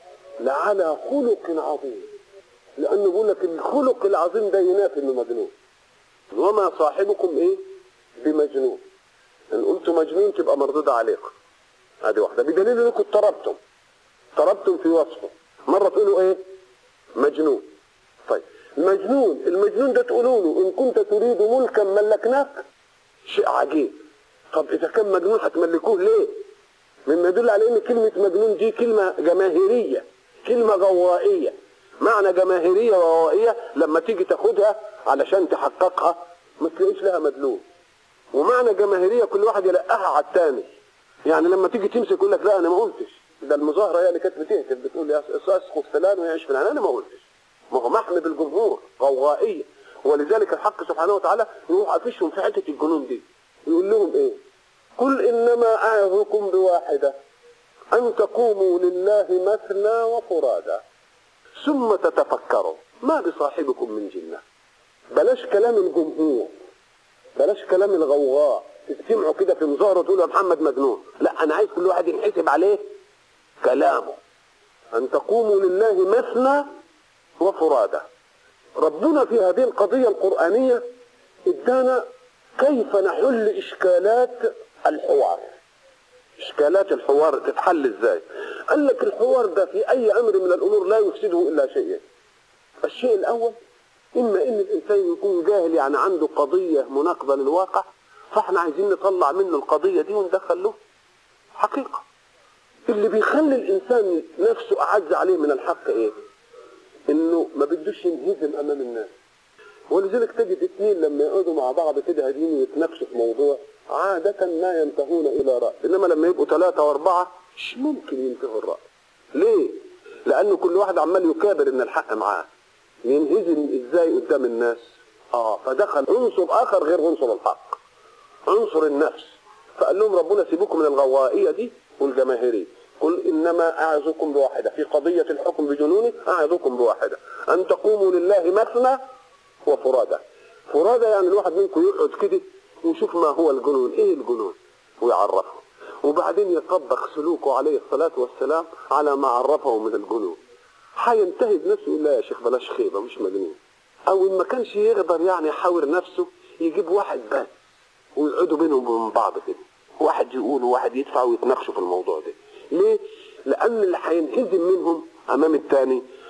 لعلى خلق عظيم. لانه بيقول لك الخلق العظيم ده ينافي انه مجنون. وما صاحبكم ايه؟ بمجنون. ان قلت مجنون تبقى مردودة عليكم، هذه واحدة، بدليل انكم اضطربتم اضطربتم في وصفه. مرة تقولوا ايه؟ مجنون. طيب المجنون المجنون ده تقولوا له ان كنت تريد ملكا ملكناك، شيء عجيب. طب اذا كان مجنون هتملكوه ليه؟ مما يدل على ان كلمة مجنون دي كلمة جماهيرية، كلمة غوائية. معنى جماهيرية وغوائية لما تيجي تاخدها علشان تحققها ما تلاقيش لها مدلول. ومعنى جماهيرية كل واحد يلقاها على الثاني. يعني لما تيجي تمسك يقول لك لا انا ما قلتش، ده المظاهرة هي اللي كانت بتهتف بتقول يا اسقط فلان ويعيش فلان، انا ما قلتش. ما هو محمد الجمهور غوائية. ولذلك الحق سبحانه وتعالى يروح قافشهم في حتة الجنون دي، يقول لهم ايه؟ قل انما اعظكم بواحدة ان تقوموا لله مثنى وفرادا ثم تتفكروا ما بصاحبكم من جنة. بلاش كلام الجمهور، بلاش كلام الغوغاء، تجتمعوا كده في مظاهرة تقولوا يا محمد مجنون. لا، انا عايز كل واحد ينحسب عليه كلامه. ان تقوموا لله مثنى وفرادا. ربنا في هذه القضية القرآنية ادانا كيف نحل اشكالات الحوار. اشكالات الحوار تتحل ازاي؟ قال لك الحوار ده في اي امر من الامور لا يفسده الا شيئين. الشيء الاول اما ان الانسان يكون جاهل، يعني عنده قضية مناقضة للواقع، فاحنا عايزين نطلع منه القضية دي وندخل له حقيقة. اللي بيخلي الانسان نفسه اعز عليه من الحق ايه؟ انه ما بدوش ينهزم امام الناس. ولذلك تجد اثنين لما يقعدوا مع بعض كده هادين ويتناقشوا في موضوع عادة ما ينتهون الى رأي، انما لما يبقوا ثلاثة واربعة مش ممكن ينتهوا الرأي. ليه؟ لانه كل واحد عمال يكابر ان الحق معاه، ينهزم ازاي قدام الناس؟ اه فدخل عنصر اخر غير عنصر الحق، عنصر النفس. فقال لهم ربنا سيبوكم من الغوائية دي والجماهيرية. قل انما اعظكم بواحدة في قضية الحكم بجنوني، اعظكم بواحدة ان تقوموا لله مثنى وفرادا. فرادا يعني الواحد منكم يقعد كده ويشوف ما هو الجنون، ايه الجنون ويعرفه، وبعدين يطبق سلوكه عليه الصلاة والسلام على ما عرفه من الجنون. هينتهي بنفسه يقول لا يا شيخ بلاش خيبة مش مجنون. او ان ما كانش يقدر يعني يحاور نفسه يجيب واحد بس ويقعدوا بينهم وبين بعض كده، واحد يقول وواحد يدفع ويتناقشوا في الموضوع ده. ليه؟ لان اللي هينهزم منهم امام الثاني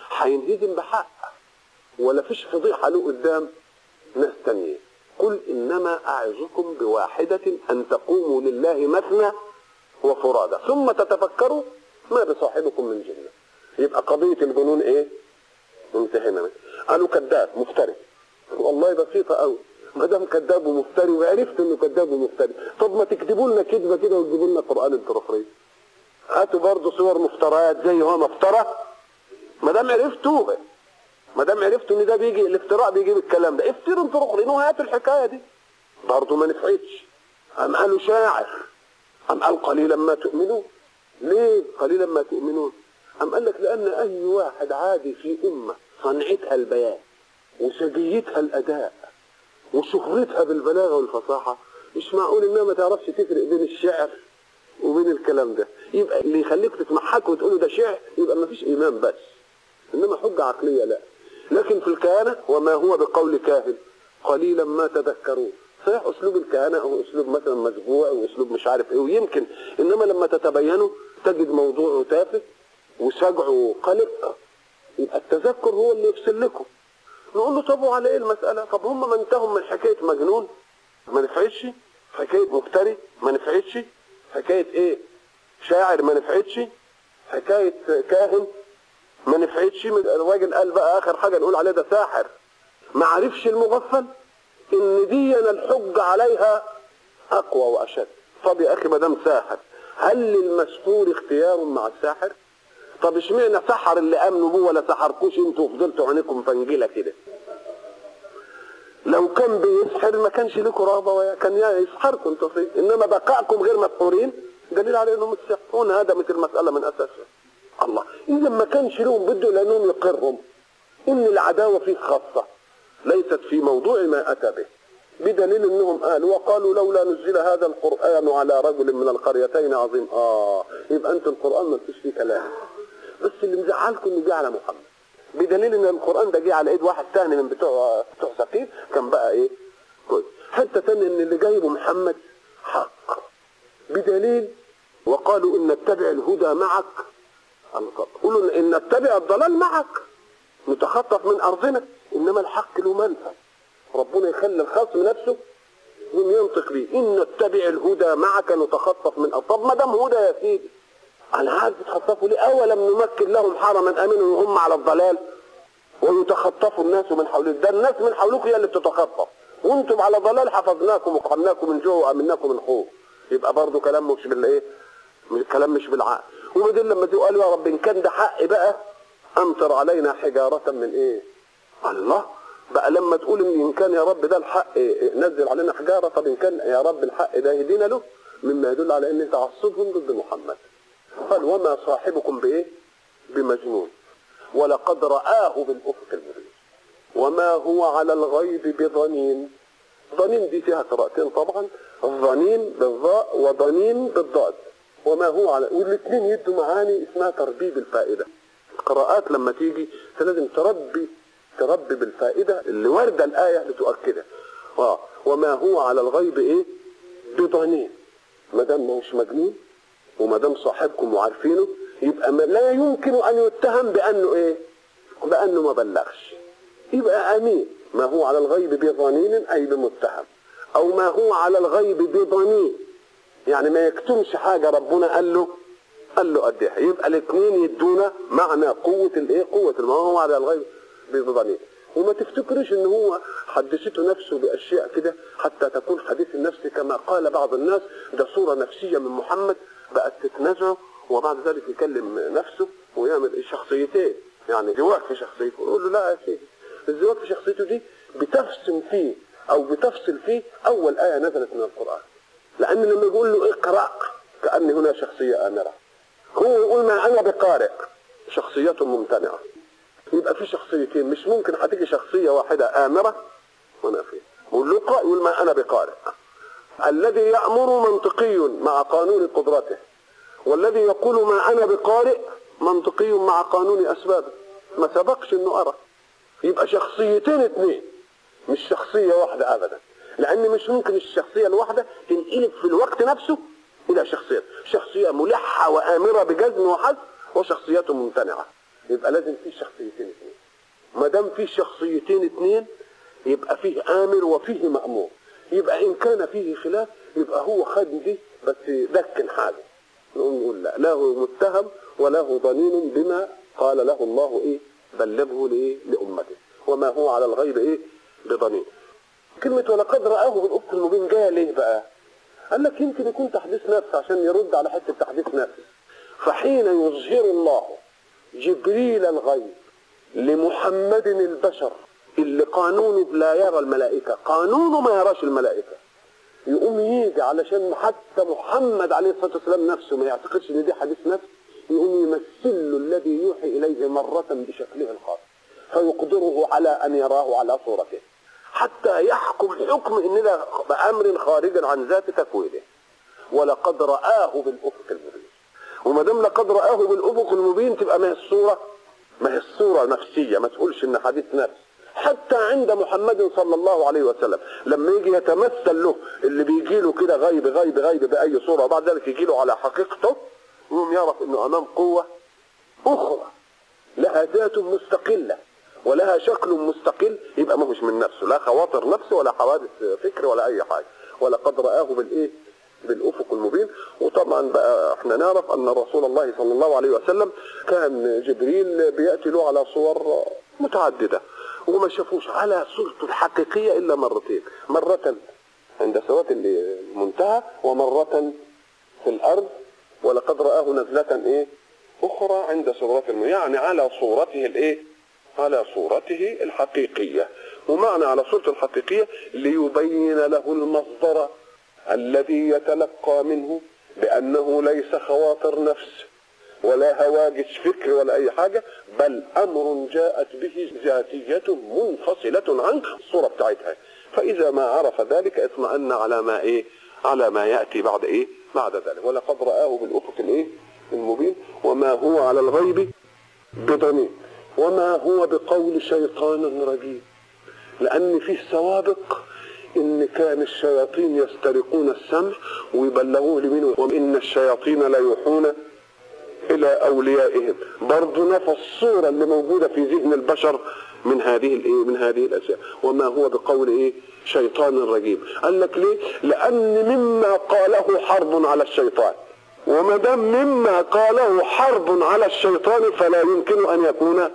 هينهزم بحق ولا فيش فضيحة له قدام ناس تانية. قل إنما أعظكم بواحدة أن تقوموا لله مثنى وفرادى ثم تتفكروا ما بصاحبكم من جنة. يبقى قضية الجنون إيه؟ انتهينا منه. قالوا كذاب مفتري، والله بسيطة أوي، ما دام كذاب ومفتري وعرفت إنه كذاب ومفتري، طب ما تكتبوا لنا كذبة كده وتجيبوا لنا قرآن الترفري. هاتوا برضه صور مفتريات زي هو مفترى، ما دام عرفتوها، ما دام عرفتوا ان ده بيجي الافتراء بيجيب الكلام ده، افتروا انتوا اخرين وهاتوا الحكايه دي. برضه ما نفعتش. ام قالوا شاعر، ام قال قليلا ما تؤمنون. ليه قليلا ما تؤمنون؟ ام قال لك لان اي واحد عادي في امه صنعتها البيان وسجيتها الاداء وشهرتها بالبلاغه والفصاحه، مش معقول انها ما تعرفش تفرق بين الشعر وبين الكلام ده. يبقى اللي يخليك تتمحك وتقوله ده شعر يبقى ما فيش ايمان بس، انما حجه عقليه لا. لكن في الكهنه وما هو بقول كاهن قليلا ما تذكرون. صحيح اسلوب الكهنه هو اسلوب مثلا مجبوع واسلوب مش عارف ايه ويمكن، انما لما تتبينه تجد موضوعه تافه وسجعه قلق، يبقى التذكر هو اللي يفصل لكم. نقول له طب وعلى ايه المساله؟ طب هم ما انتهوا من حكايه مجنون ما نفعتش، حكايه مفتري ما نفعتش، حكايه ايه شاعر ما نفعتش، حكايه كاهن ما نفعتش. الراجل قال بقى اخر حاجه نقول عليه ده ساحر. ما عرفش المغفل ان دي الحج عليها اقوى واشد. طب يا اخي ما دام ساحر، هل للمسحور اختيار مع الساحر؟ طب اشمعنى سحر اللي امنوا بيه ولا سحركوش انتوا وفضلتوا عينيكم فنجله كده؟ لو كان بيسحر ما كانش لكم رغبه، كان يسحركم انتوا فيه، انما بقائكم غير مسحورين دليل على انهم متسحرون. هدمت المساله من اساسها. الله، اذا ما كانش لهم بده لانهم يقرهم ان العداوه فيه خاصه ليست في موضوع ما اتى به، بدليل انهم قالوا وقالوا لولا نزل هذا القران على رجل من القريتين عظيم. اه يبقى انتوا القران ما فيش فيه كلام، بس اللي مزعلكم انه جه على محمد، بدليل ان القران ده جه على ايد واحد ثاني من بتوع بتوع ثقيف كان بقى ايه كويس. حته ثانيه ان اللي جايبه محمد حق، بدليل وقالوا ان نتبع الهدى معك، قولوا ان نتبع الضلال معك نتخطف من ارضنا، انما الحق له منفذ. ربنا يخلي الخصم نفسه ينطق به، ان نتبع الهدى معك نتخطف من ارض. طب ما دام هدى يا سيدي انا عايز تتخطفوا ليه؟ اولم نمكن لهم حرما امنا وهم على الضلال ويتخطفوا الناس من حولهم. ده الناس من حولكم هي اللي بتتخطف، وانتم على ضلال حفظناكم وقمناكم من جوع وامناكم من خوف. يبقى برضه كلام مش بالايه؟ كلام مش بالعقل. وبعدين لما تقول يا رب ان كان ده حق بقى امطر علينا حجاره من ايه؟ الله بقى لما تقول ان كان يا رب ده الحق نزل علينا حجاره، طب ان كان يا رب الحق ده يهدينا له، مما يدل على ان تعصبهم ضد محمد. قال وما صاحبكم بايه؟ بمجنون ولقد رآه بالافق المبين وما هو على الغيب بضنين. ضنين دي فيها قراءتين طبعا، الضنين بالضاء وضنين بالضاد. وما هو على، والاثنين يدوا معاني اسمها تربيب الفائده. القراءات لما تيجي لازم تربي تربي بالفائده اللي وارده الايه لتؤكدها. اه وما هو على الغيب ايه؟ بضنين. ما دام مش مجنون وما دام صاحبكم وعارفينه يبقى لا يمكن ان يتهم بانه ايه؟ بانه ما بلغش، يبقى امين. ما هو على الغيب بضنين اي بمتهم، او ما هو على الغيب بضنين يعني ما يكتمش حاجه ربنا قال له قال له قدها. يبقى الاثنين يدونا معنى قوه الايه؟ قوه ما هو على الغيب بضنين. وما تفتكرش ان هو حدثته نفسه باشياء كده حتى تكون حديث النفس كما قال بعض الناس ده صوره نفسيه من محمد بقت تتنازعه وبعد ذلك يكلم نفسه ويعمل شخصيتين، يعني زواج في شخصيته. يقول له لا يا سيدي، الزواج في شخصيته دي بتفصل فيه او بتفصل فيه اول ايه نزلت من القران، لان لما يقول له اقرا كان هنا شخصيه امره، هو يقول ما انا بقارئ شخصيته ممتنعه. يبقى في شخصيتين، مش ممكن هتيجي شخصيه واحده امره ونافيه. يقول له اقرا يقول ما انا بقارئ. الذي يأمر منطقي مع قانون قدرته، والذي يقول ما انا بقارئ منطقي مع قانون اسبابه. ما سبقش انه ارى. يبقى شخصيتين اثنين مش شخصيه واحده ابدا، لان مش ممكن الشخصيه الواحده تنقلب في الوقت نفسه الى شخصيه شخصيه ملحه وامره بجزم وحذف وشخصيته ممتنعه. يبقى لازم فيه شخصيتين اثنين. ما دام فيه شخصيتين اثنين يبقى فيه آمر وفيه مأمور. يبقى إن كان فيه خلاف يبقى هو خد دي بس دكن حاجة، نقول لا، له متهم وله ضنين بما قال له الله إيه بلغه لإيه لأمته، وما هو على الغيب إيه بضنين. كلمة ولقد رآه بالأفق المبين جاء ليه بقى؟ قال لك يمكن يكون تحديث نفس عشان يرد على حتة تحديث نفس. فحين يظهر الله جبريل الغيب لمحمد البشر اللي قانونه لا يرى الملائكة، قانونه ما يراش الملائكة، يقوم يجي علشان حتى محمد عليه الصلاة والسلام نفسه ما يعتقدش ان دي حديث نفس، يقوم يمثل له الذي يوحي إليه مرة بشكله الخاص فيقدره على أن يراه على صورته حتى يحكم حكم ان ده بأمر خارج عن ذات تكوينه. ولقد رآه بالأفق المبين. وما دام لقد رآه بالأفق المبين تبقى ما هي الصورة ما هي الصورة نفسية، ما تقولش ان حديث نفس. حتى عند محمد صلى الله عليه وسلم لما يجي يتمثل له اللي بيجي له كده غيب غيب غيب بأي صورة وبعد ذلك يجي له على حقيقته، يقوم يعرف انه امام قوة اخرى لها ذات مستقلة ولها شكل مستقل، يبقى ما هوش من نفسه، لا خواطر نفسه ولا حوادث فكر ولا اي حاجة. ولقد رآه بالايه بالافق المبين. وطبعا بقى احنا نعرف ان رسول الله صلى الله عليه وسلم كان جبريل بيأتي له على صور متعددة وما شافوش على صورته الحقيقية الا مرتين، مرة عند سوات المنتهى ومرة في الارض. ولقد رآه نزلة ايه اخرى عند سدرة المنتهى، يعني على صورته الايه على صورته الحقيقية. ومعنى على صورته الحقيقية ليبين له المصدر الذي يتلقى منه بأنه ليس خواطر نفس ولا هواجس فكر ولا أي حاجة، بل أمر جاءت به ذاتية منفصلة عن الصورة بتاعتها. فإذا ما عرف ذلك اطمأن على ما إيه على ما يأتي بعد إيه بعد ذلك. ولقد رآه بالأفق الإيه المبين وما هو على الغيب بضنين وما هو بقول شيطان رجيم. لأن فيه سوابق إن كان الشياطين يسترقون السمع ويبلغوه لمنه، وإن الشياطين لا يوحون إلى أوليائهم. برضو نفى الصورة اللي موجودة في ذهن البشر من هذه الإيه من هذه الأشياء. وما هو بقول إيه شيطان رجيم. قال لك ليه؟ لأن مما قاله حرب على الشيطان، وما دام مما قاله حرب على الشيطان فلا يمكن أن يكون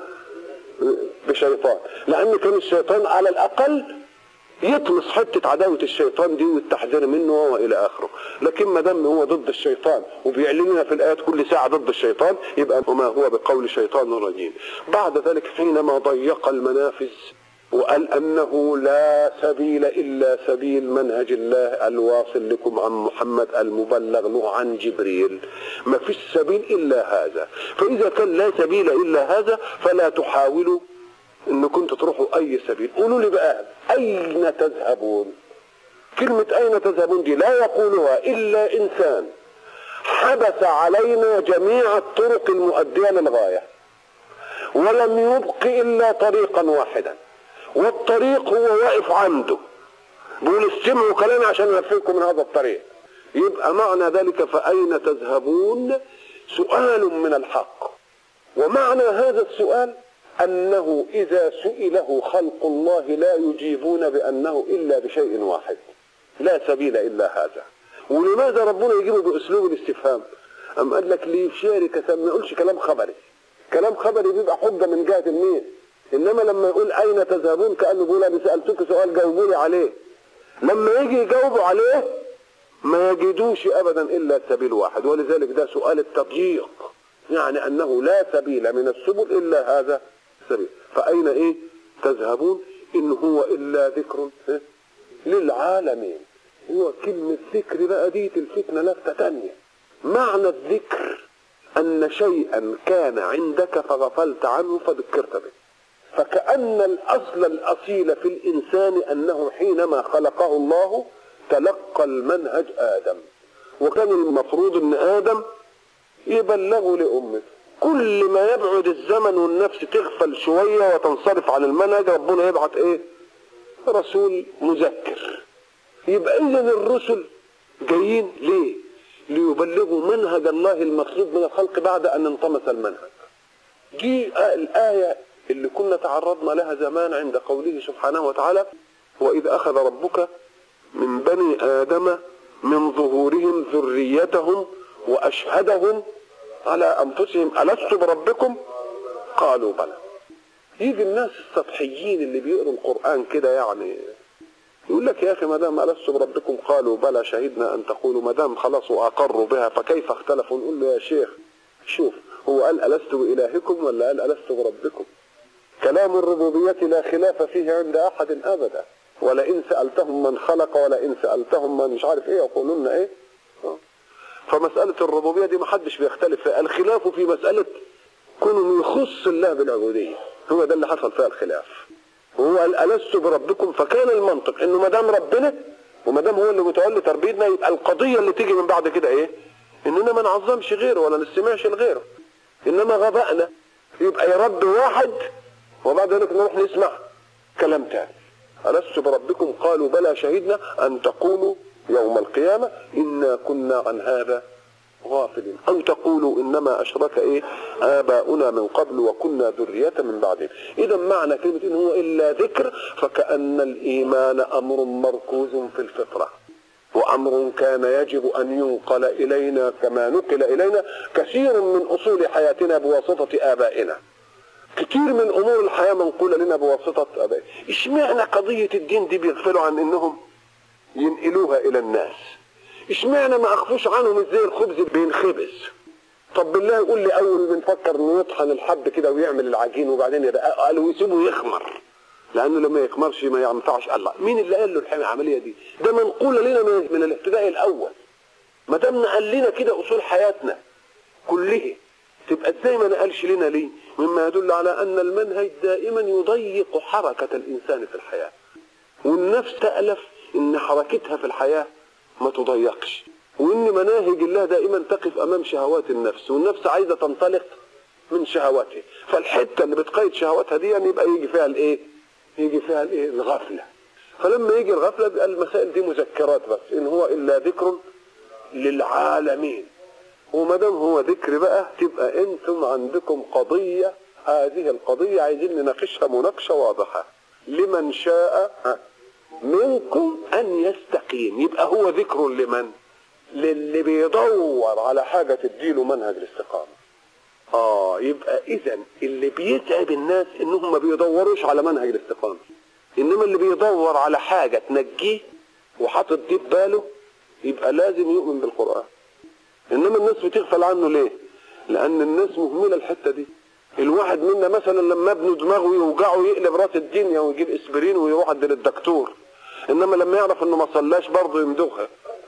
بشيطان، لأن كان الشيطان على الأقل يطمس حتة عداوة الشيطان دي والتحذير منه وإلى آخره. لكن ما دام هو ضد الشيطان وبيعلننا في الآيات كل ساعة ضد الشيطان يبقى وما هو بقول شيطان رجيم. بعد ذلك حينما ضيق المنافذ وقال أنه لا سبيل إلا سبيل منهج الله الواصل لكم عن محمد المبلغ له عن جبريل، ما فيش سبيل إلا هذا. فإذا كان لا سبيل إلا هذا فلا تحاولوا إن كنتوا تروحوا أي سبيل. قولوا لي بقى أين تذهبون؟ كلمة أين تذهبون دي لا يقولها إلا إنسان حبس علينا جميع الطرق المؤدية للغاية ولم يبق إلا طريقا واحدا، والطريق هو واقف عنده بيقول استمعوا كلامي عشان ألفكم من هذا الطريق. يبقى معنى ذلك فأين تذهبون سؤال من الحق. ومعنى هذا السؤال أنه إذا سئله خلق الله لا يجيبون بأنه إلا بشيء واحد، لا سبيل إلا هذا. ولماذا ربنا يجيبه بأسلوب الاستفهام؟ أم قال لك ليشارك، ما يقولش كلام خبري. كلام خبري بيبقى حجة من جهة المين، إنما لما يقول أين تذهبون كأنه بيقول أنا سألتك سؤال جاوبوني عليه. لما يجي يجاوبوا عليه ما يجدوش أبدا إلا سبيل واحد، ولذلك ده سؤال التضييق، يعني أنه لا سبيل من السبل إلا هذا السبيل. فأين إيه تذهبون إن هو إلا ذكر للعالمين. هو كلمة ذكر بقى دي الفتنة لفتة تانية. معنى الذكر أن شيئا كان عندك فغفلت عنه فذكرت به. فكأن الأصل الأصيل في الإنسان أنه حينما خلقه الله تلقى المنهج آدم، وكان المفروض أن آدم يبلغه لأمته. كل ما يبعد الزمن والنفس تغفل شوية وتنصرف عن المنهج ربنا يبعث إيه؟ رسول مذكر. يبقى إذن الرسل جايين ليه؟ ليبلغوا منهج الله المطلوب من الخلق بعد أن انطمس المنهج. دي الآية اللي كنا تعرضنا لها زمان عند قوله سبحانه وتعالى: وإذ أخذ ربك من بني آدم من ظهورهم ذريتهم وأشهدهم على أنفسهم ألست بربكم قالوا بلى. يجي الناس السطحيين اللي بيقروا القرآن كده يعني يقول لك يا أخي ما دام ألست بربكم قالوا بلى شهدنا أن تقولوا، ما دام خلاص وأقروا بها فكيف اختلفوا؟ نقول له يا شيخ شوف، هو قال ألست بإلهكم ولا قال ألست بربكم؟ كلام الربوبية لا خلاف فيه عند أحد أبدا، ولئن سألتهم من خلق ولئن سألتهم من مش عارف إيه يقولون إيه. فمسألة الربوبية دي محدش بيختلف فيها، الخلاف في مسألة كونه يخص الله بالعبودية، هو ده اللي حصل فيها الخلاف. هو قال ألست بربكم، فكان المنطق إنه ما دام ربنا وما دام هو اللي متولي تربيتنا يبقى القضية اللي تيجي من بعد كده إيه؟ إننا ما نعظمش غيره ولا نستمعش لغيره، إنما غبائنا يبقى يا رب واحد وبعد ذلك نروح نسمع كلام تاني. ألست بربكم قالوا بلى شهدنا أن تقولوا يوم القيامة إنا كنا عن هذا غافلين، أو تقولوا إنما أشرك إيه آباؤنا من قبل وكنا ذرية من بعدهم. إذا معنى كلمة إن هو إلا ذكر فكأن الإيمان أمر مركوز في الفطرة، وأمر كان يجب أن ينقل إلينا كما نقل إلينا كثير من أصول حياتنا بواسطة آبائنا. كتير من أمور الحياة منقولة لنا بواسطة آبائنا. إشمعنى قضية الدين دي بيغفلوا عن إنهم ينقلوها إلى الناس؟ إشمعنى ما أخفوش عنهم إزاي الخبز بينخبز؟ طب بالله يقول لي أول بنفكر إنه يطحن الحب كده ويعمل العجين وبعدين يبقى قالوا يسيبه يخمر، لأنه لما يخمرش ما ينفعش. الله، مين اللي قال له العملية دي؟ ده منقولة لنا من الابتداء الأول. ما دام نقل لنا كده أصول حياتنا كلها، تبقى ازاي ما نقلش لنا ليه؟ مما يدل على أن المنهج دائما يضيق حركة الإنسان في الحياة، والنفس تألف إن حركتها في الحياة ما تضيقش، وإن مناهج الله دائما تقف أمام شهوات النفس، والنفس عايزة تنطلق من شهواتها، فالحتة اللي بتقيد شهواتها دي يعني يبقى يجي فيها الإيه؟ يجي فيها الإيه؟ الغفلة. فلما يجي الغفلة بقى المسائل دي مذكرات بس، إن هو إلا ذكر للعالمين. وما دام هو ذكر بقى تبقى انتم عندكم قضية، هذه القضية عايزين نناقشها مناقشة واضحة. لمن شاء منكم أن يستقيم، يبقى هو ذكر لمن؟ للي بيدور على حاجة تديله منهج الاستقامة. آه يبقى إذن اللي بيتعب الناس إنهم ما بيدوروش على منهج الاستقامة، إنما اللي بيدور على حاجة تنجيه وحاطط دي بباله يبقى لازم يؤمن بالقرآن. إنما الناس بتغفل عنه ليه؟ لأن الناس مهملة الحتة دي. الواحد منا مثلا لما ابنه دماغه يوجعه يقلب راس الدنيا ويجيب اسبرين ويروح عند الدكتور، إنما لما يعرف إنه ما صلاش برضه يمدوها.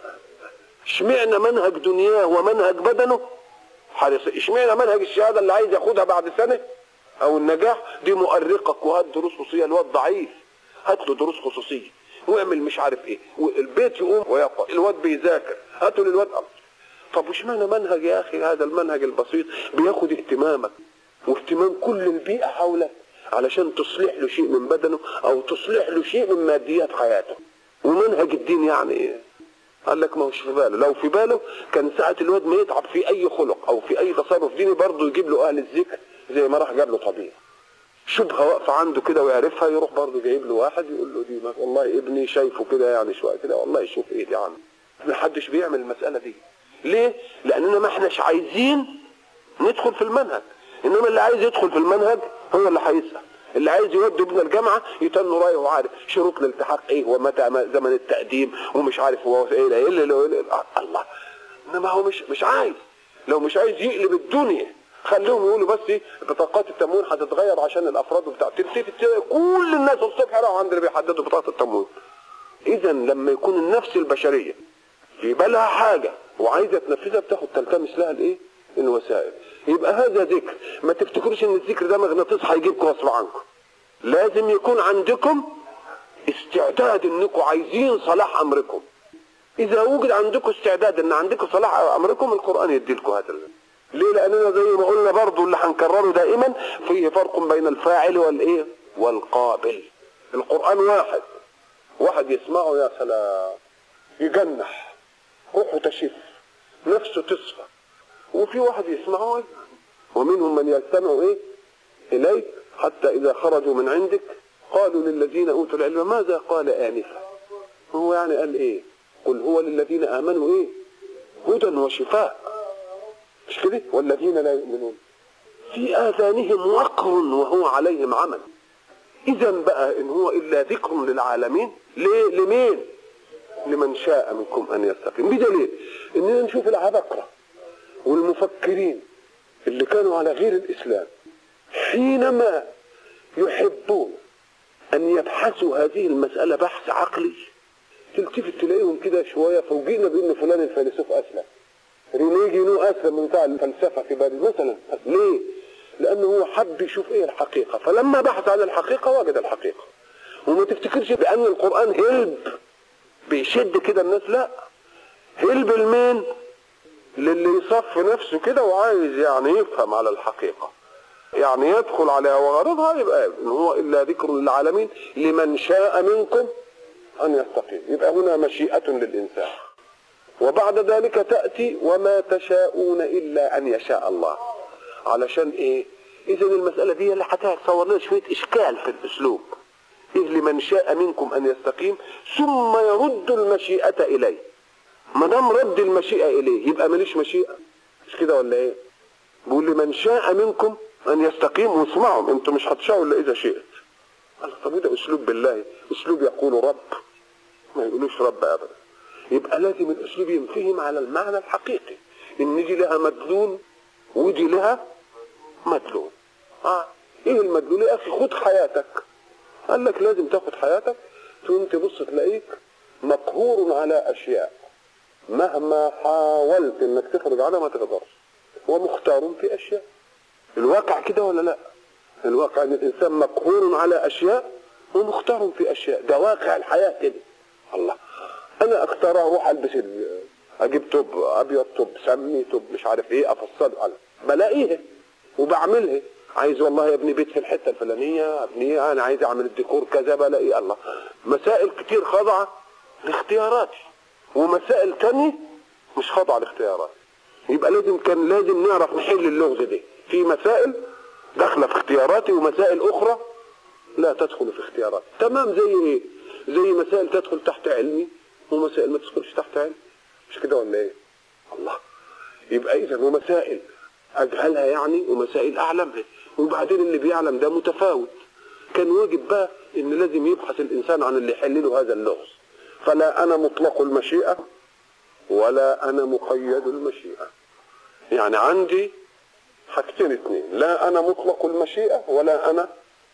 اشمعنى منهج دنياه ومنهج بدنه حريص؟ اشمعنى منهج الشهادة اللي عايز ياخدها بعد سنة أو النجاح دي مؤرقك وهات دروس خصوصية؟ الواد ضعيف، هات له دروس خصوصية واعمل مش عارف إيه، والبيت يقوم ويقع، الواد بيذاكر هاتوا للواد أمر. طب واشمعنى منهج يا أخي هذا المنهج البسيط بياخد اهتمامك واهتمام كل البيئة حولك علشان تصلح له شيء من بدنه أو تصلح له شيء من ماديات حياته؟ ومنهج الدين يعني إيه؟ قال لك ما هوش في باله. لو في باله كان ساعة الواد ما يتعب في أي خلق أو في أي تصرف ديني برضه يجيب له أهل الذكر زي ما راح جاب له طبيعي. شبهة واقفة عنده كده ويعرفها يروح برضه جايب له واحد يقول له دي والله ابني شايفه كده يعني شوية كده والله يشوف إيه دي عنه. ما حدش بيعمل المسألة دي. ليه؟ لأننا ما احناش عايزين ندخل في المنهج، إنما اللي عايز يدخل في المنهج هو اللي هيسأل. اللي عايز يودي ابن الجامعة يتنه رايه وعارف شروط الالتحاق ايه ومتى زمن التقديم ومش عارف هو ايه لا ايه الله. انما هو مش مش عايز. لو مش عايز يقلب الدنيا خليهم يقولوا بس ايه بطاقات التموين هتتغير عشان الافراد وبتاع، كل الناس الصبح راحوا عند اللي بيحددوا بطاقة التموين. اذا لما يكون النفس البشرية في بالها حاجة وعايزة تنفذها بتاخد تلتمس لها الايه؟ الوسائل. يبقى هذا ذكر. ما تفتكروش ان الذكر ده مغناطيس هيجيبكم غصب عنكم. لازم يكون عندكم استعداد انكم عايزين صلاح امركم. اذا وجد عندكم استعداد ان عندكم صلاح امركم القرآن يديلكم هذا الذكر. ليه؟ لاننا زي ما قلنا برضو اللي هنكرره دائما فيه فرق بين الفاعل والايه؟ والقابل. القرآن واحد واحد يسمعه يا سلام يجنح روحه تشف نفسه تصفى، وفي واحد يسمعه ومنهم من يستمع ايه إليك حتى إذا خرجوا من عندك قالوا للذين أوتوا العلم ماذا قال آنفا. هو يعني قال إيه؟ قل هو للذين آمنوا إيه؟ هدى وشفاء، مش كده؟ والذين لا يؤمنون في آذانهم وقر وهو عليهم عمل. إذا بقى إن هو إلا ذكر للعالمين. ليه؟ لمين؟ لمن شاء منكم أن يستقيم. بدليل إننا نشوف العبقرة والمفكرين اللي كانوا على غير الإسلام حينما يحبون أن يبحثوا هذه المسألة بحث عقلي تلتفت تلاقيهم كده شوية فوجئنا بأن فلان الفيلسوف أسلم، رينيه جينو أسلم من بتاع الفلسفة في باريس مثلا. ليه؟ لأنه هو حب يشوف إيه الحقيقة، فلما بحث عن الحقيقة وجد الحقيقة. وما تفتكرش بأن القرآن هلب بيشد كده الناس، لا، هلب المين؟ للي يصف نفسه كده وعايز يعني يفهم على الحقيقة، يعني يدخل عليها وغرضها، يبقى إن هو إلا ذكر للعالمين لمن شاء منكم أن يستقيم. يبقى هنا مشيئة للإنسان. وبعد ذلك تأتي وما تشاءون إلا أن يشاء الله. علشان إيه؟ إذن المسألة دي اللي هتصور لنا شوية إشكال في الأسلوب. إيه لمن شاء منكم أن يستقيم ثم يرد المشيئة إليه. ما دام رد المشيئة إليه يبقى ماليش مشيئة، مش كده ولا إيه؟ بيقول لمن شاء منكم أن يستقيم. واسمعهم أنتم مش هتشاءوا إلا إذا شئت. طب ده أسلوب بالله، أسلوب يقول رب، ما يقولوش رب أبدا. يبقى لازم الأسلوب ينفهم على المعنى الحقيقي، إن دي لها مدلول ودي لها مدلول. آه إيه المدلول؟ يا أخي خد حياتك. قال لك لازم تاخد حياتك، ثم تبص تلاقيك مقهور على أشياء مهما حاولت إنك تخرج عنها ما تقدرش، ومختار في أشياء. الواقع كده ولا لا؟ الواقع إن الإنسان مقهور على أشياء ومختار في أشياء. ده واقع الحياة كده. الله، أنا أختار أروح ألبس أجيب توب أبيض، توب سمي، توب مش عارف إيه، أفصله على بلاقيه وبعملها. عايز والله ابني بيت في الحتة الفلانية، ابني أنا عايز أعمل الديكور كذا، بلاقيه. الله، مسائل كتير خاضعة لاختياراتي ومسائل تانية مش خاضعة لاختياراتي. يبقى لازم كان لازم نعرف نحل اللغز دي. في مسائل داخلة في اختياراتي ومسائل أخرى لا تدخل في اختياراتي. تمام. زي إيه؟ زي مسائل تدخل تحت علمي ومسائل ما تدخلش تحت علمي، مش كده ولا إيه؟ الله، يبقى إذا ومسائل أجهلها يعني ومسائل أعلمها، وبعدين اللي بيعلم ده متفاوت. كان واجب بقى إن لازم يبحث الإنسان عن اللي يحل له هذا اللغز. فلا أنا مطلق المشيئة ولا أنا مقيد المشيئة. يعني عندي حاجتين اثنين، لا أنا مطلق المشيئة ولا أنا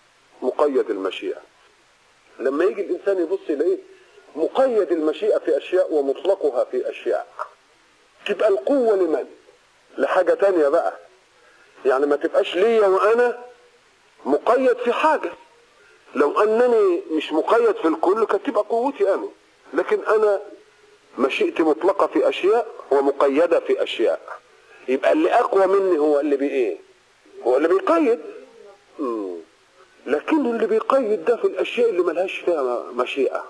مقيد المشيئة. لما يجي الإنسان يبص يلاقيه مقيد المشيئة في أشياء ومطلقها في أشياء، تبقى القوة لمن؟ لحاجة تانية بقى. يعني ما تبقاش ليا وأنا مقيد في حاجة. لو أنني مش مقيد في الكل كانت تبقى قوتي أنا، لكن أنا مشيئتي مطلقة في أشياء ومقيدة في أشياء. يبقى اللي أقوى مني هو اللي بإيه؟ هو اللي بيقيد. مم. لكن اللي بيقيد ده في الأشياء اللي ملهاش فيها مشيئة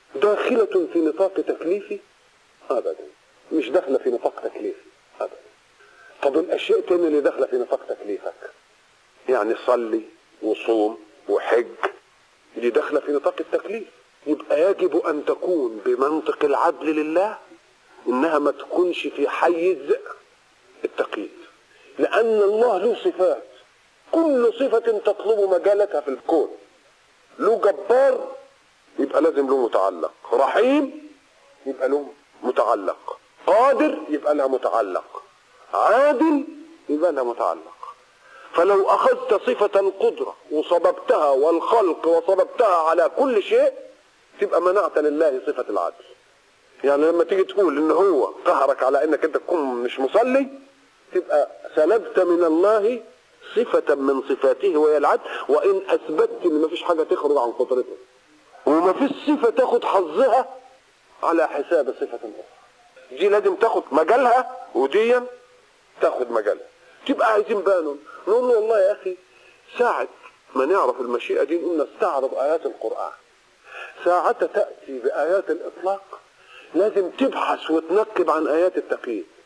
داخلة في نطاق تكليفي؟ أبدا، مش داخلة في نطاق تكليفي أبدا. طب الأشياء التانية اللي داخلة في نطاق تكليفك، يعني صلي وصوم وحج، دي داخلة في نطاق التكليف. يبقى يجب أن تكون بمنطق العدل لله إنها ما تكونش في حيز التقييد، لأن الله له صفات، كل صفة تطلب مجالتها في الكون. له جبار يبقى لازم له متعلق، رحيم يبقى له متعلق، قادر يبقى لها متعلق، عادل يبقى لها متعلق. فلو أخذت صفة القدرة وصببتها والخلق وصببتها على كل شيء تبقى منعت لله صفة العدل. يعني لما تيجي تقول إن هو قهرك على إنك أنت تكون مش مصلي تبقى سلبت من الله صفة من صفاته وهي العدل، وإن أثبتت إن مفيش حاجة تخرج عن قدرته ومفيش صفة تاخد حظها على حساب صفة أخرى. دي لازم تاخد مجالها ودي تاخد مجالها. تبقى عايزين بقى نقول له والله يا أخي ساعة ما نعرف المشيئة دي نقول نستعرض آيات القرآن. ساعة تأتي بآيات الإطلاق لازم تبحث وتنقب عن آيات التقييد.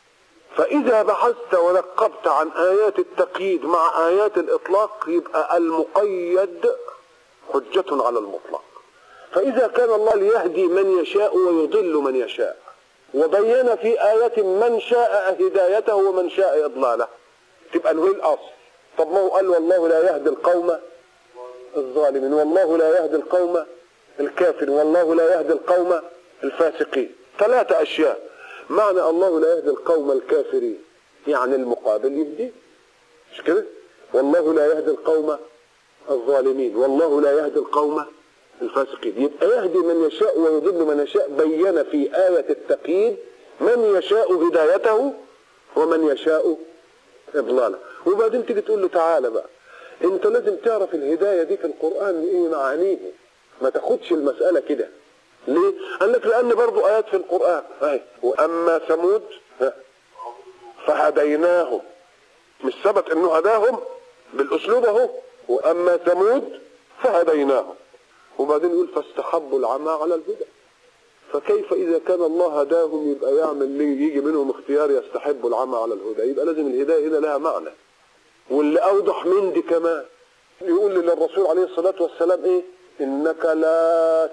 فإذا بحثت ونقبت عن آيات التقييد مع آيات الإطلاق يبقى المقيد حجة على المطلق. فإذا كان الله ليهدي من يشاء ويضل من يشاء، وبين في آية من شاء هدايته ومن شاء إضلاله، تبقى له الأصل. طب ما هو قال والله لا يهدي القوم الظالمين، والله لا يهدي القوم الكافرين، والله لا يهدي القوم الفاسقين. ثلاثة أشياء. معنى الله لا يهدي القوم الكافرين يعني المقابل يهدي، مش كده؟ والله لا يهدي القوم الظالمين، والله لا يهدي القوم الفاسقين. يبقى يهدي من يشاء ويضل من يشاء، بين في آية التقييد من يشاء هدايته ومن يشاء إضلاله. وبعدين تيجي تقول له تعالى بقى انت لازم تعرف الهداية دي في القرآن ايه معانيه، ما تاخدش المسألة كده. ليه؟ قال لك لأن برضو آيات في القرآن اهي، وأما ثمود فهديناهم، مش ثبت انه هداهم بالاسلوب اهو، وأما ثمود فهديناهم، وبعدين يقول فاستحبوا العمى على الهدى. فكيف إذا كان الله هداهم يبقى يعمل ليه يجي منهم اختيار يستحبوا العمى على الهدى؟ يبقى لازم الهداية هنا لها معنى. واللي أوضح من دي كمان يقول للرسول عليه الصلاة والسلام ايه؟ إنك لا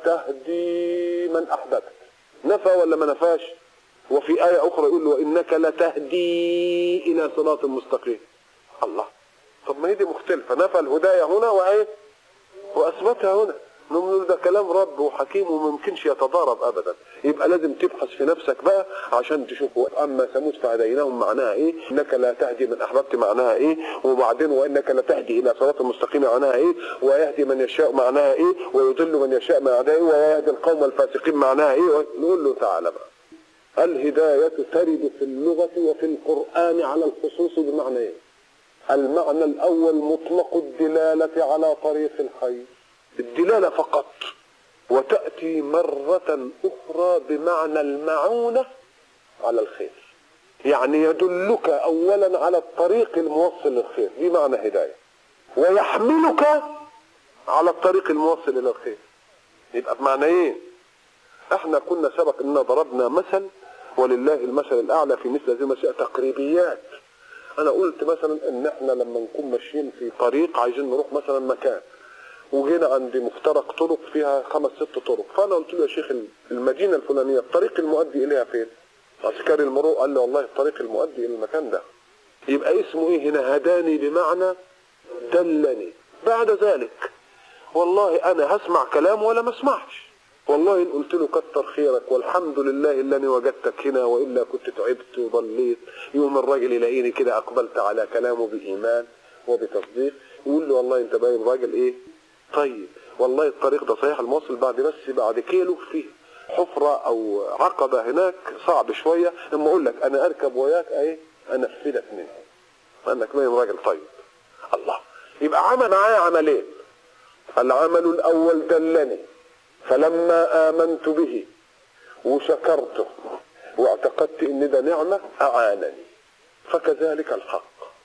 تهدي من أحببت. نفى ولا ما نفاش؟ وفي آية أخرى يقول له إنك لا تهدي إلى صراط مستقيم. الله، طب ما هي دي مختلفة، نفى الهداية هنا وإيه؟ وأثبتها هنا. نقول ده كلام رب وحكيم وممكنش يتضارب أبدا. يبقى لازم تبحث في نفسك بقى عشان تشوف أما ثمود فهديناهم معناها إيه، إنك لا تهدي من أحببت معناها إيه، وبعدين وإنك لا تهدي إلى صراط المستقيم معناها إيه، ويهدي من يشاء معناها إيه، ويضل من يشاء معناها إيه، ويهدي القوم الفاسقين معناها إيه. نقول له تعالى بقى، الهداية ترد في اللغة وفي القرآن على الخصوص بمعنى إيه؟ المعنى الأول مطلق الدلالة على طريق الخير، الدلالة فقط، وتأتي مرة أخرى بمعنى المعونة على الخير، يعني يدلك أولا على الطريق الموصل للخير، دي معنى هداية، ويحملك على الطريق الموصل إلى الخير. يبقى بمعنى إيه؟ احنا كنا سبق اننا ضربنا مثل ولله المثل الأعلى في مثل هذه المسائل تقريبيات. أنا قلت مثلا إن احنا لما نكون ماشيين في طريق عايزين نروح مثلا مكان، وجينا عند مفترق طرق فيها خمس ست طرق، فانا قلت له يا شيخ المدينه الفلانيه الطريق المؤدي اليها فين؟ عسكري المرور قال لي والله الطريق المؤدي الى المكان ده. يبقى اسمه ايه هنا؟ هداني بمعنى دلني. بعد ذلك والله انا هسمع كلام ولا ما اسمعش، والله ان قلت له كتر خيرك والحمد لله اللي انا وجدتك هنا والا كنت تعبت وضليت، يوم الراجل يلاقيني كده اقبلت على كلامه بايمان وبتصديق، يقول له والله انت باين راجل ايه طيب، والله الطريق ده صحيح الموصل بعد بس بعد كيلو فيه حفرة او عقبة هناك صعب شوية، اما اقول لك انا اركب وياك ايه انفذك منه، انك باين راجل طيب. الله، يبقى عمل معايا عملين. العمل الاول دلني فلما امنت به وشكرته واعتقدت ان ده نعمة اعانني. فكذلك الحق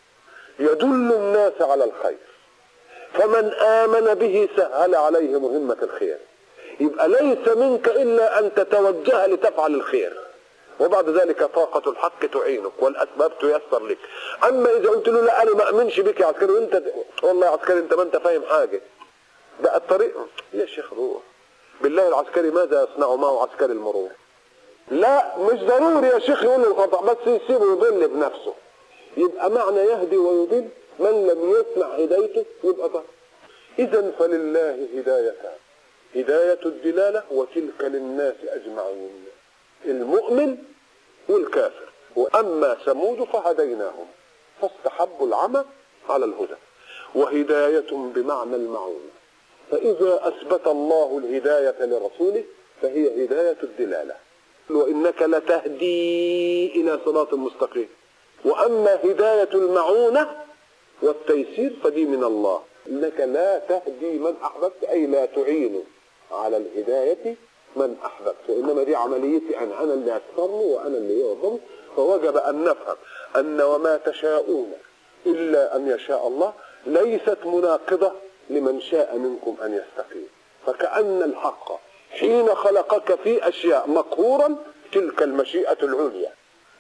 يدل الناس على الخير، فمن آمن به سهل عليه مهمة الخير. يبقى ليس منك إلا أن تتوجه لتفعل الخير، وبعد ذلك طاقة الحق تعينك والأسباب تيسر لك. أما إذا قلت له لا أنا ما أؤمنش بك يا عسكري، وأنت والله يا عسكري أنت ما أنت فاهم حاجة، بقى الطريق يا شيخ روح بالله العسكري ماذا يصنع معه عسكري المرور؟ لا مش ضروري يا شيخ يقول له الخطأ، بس يسيبه يضل بنفسه. يبقى معنى يهدي ويضل من لم يسمع هدايته يبقى ضل. إذا فلله هدايتان، هداية الدلالة وتلك للناس أجمعين، المؤمن والكافر. وأما ثمود فهديناهم فاستحبوا العمى على الهدى، وهداية بمعنى المعونة. فإذا أثبت الله الهداية لرسوله فهي هداية الدلالة، وإنك لتهدي إلى صراط مستقيم. وأما هداية المعونة والتيسير فدي من الله، إنك لا تهدي من أحببت، أي لا تعين على الهداية من أحببت، وإنما دي عمليتي أنا، أنا اللي أكثرني وأنا اللي يعظم. فوجب أن نفهم أن وما تشاءون إلا أن يشاء الله ليست مناقضة لمن شاء منكم أن يستقيم. فكأن الحق حين خلقك في أشياء مقهورا تلك المشيئة العليا،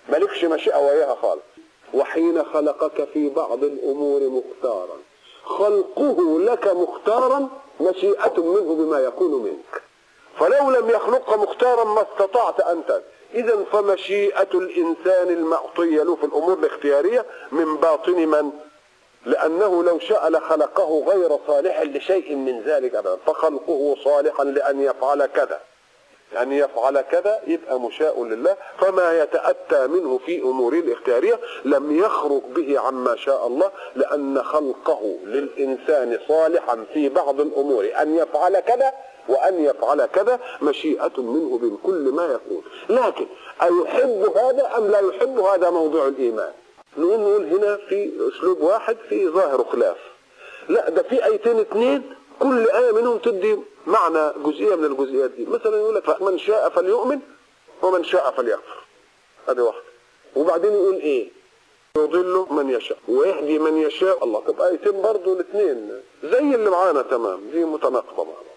مالكش مشيئة وياها خالص. وحين خلقك في بعض الأمور مختارا، خلقه لك مختارا مشيئة منه بما يكون منك. فلو لم يخلقك مختارا ما استطعت أنت. إذا فمشيئة الإنسان المعطية له في الأمور الاختيارية من باطن من؟ لأنه لو شاء لخلقه غير صالح لشيء من ذلك أبدا، فخلقه صالحا لأن يفعل كذا، أن يفعل كذا يبقى مشاء لله. فما يتأتى منه في أموره الاختيارية لم يخرج به عما شاء الله، لأن خلقه للإنسان صالحا في بعض الأمور أن يفعل كذا وأن يفعل كذا مشيئة منه بكل ما يكون. لكن أيحب هذا أم لا يحب؟ هذا موضوع الإيمان. نقول نقول هنا في أسلوب واحد في ظاهر خلاف. لا، ده في آيتين اثنين كل آية منهم تدي معنى جزئية من الجزئيات دي. مثلا يقول لك من شاء فليؤمن ومن شاء فليكفر، هذه واحدة. وبعدين يقول ايه؟ يضل من يشاء ويهدي من يشاء. الله، تبقى آيتين برضه الاثنين زي اللي معانا تمام، دي متناقضة.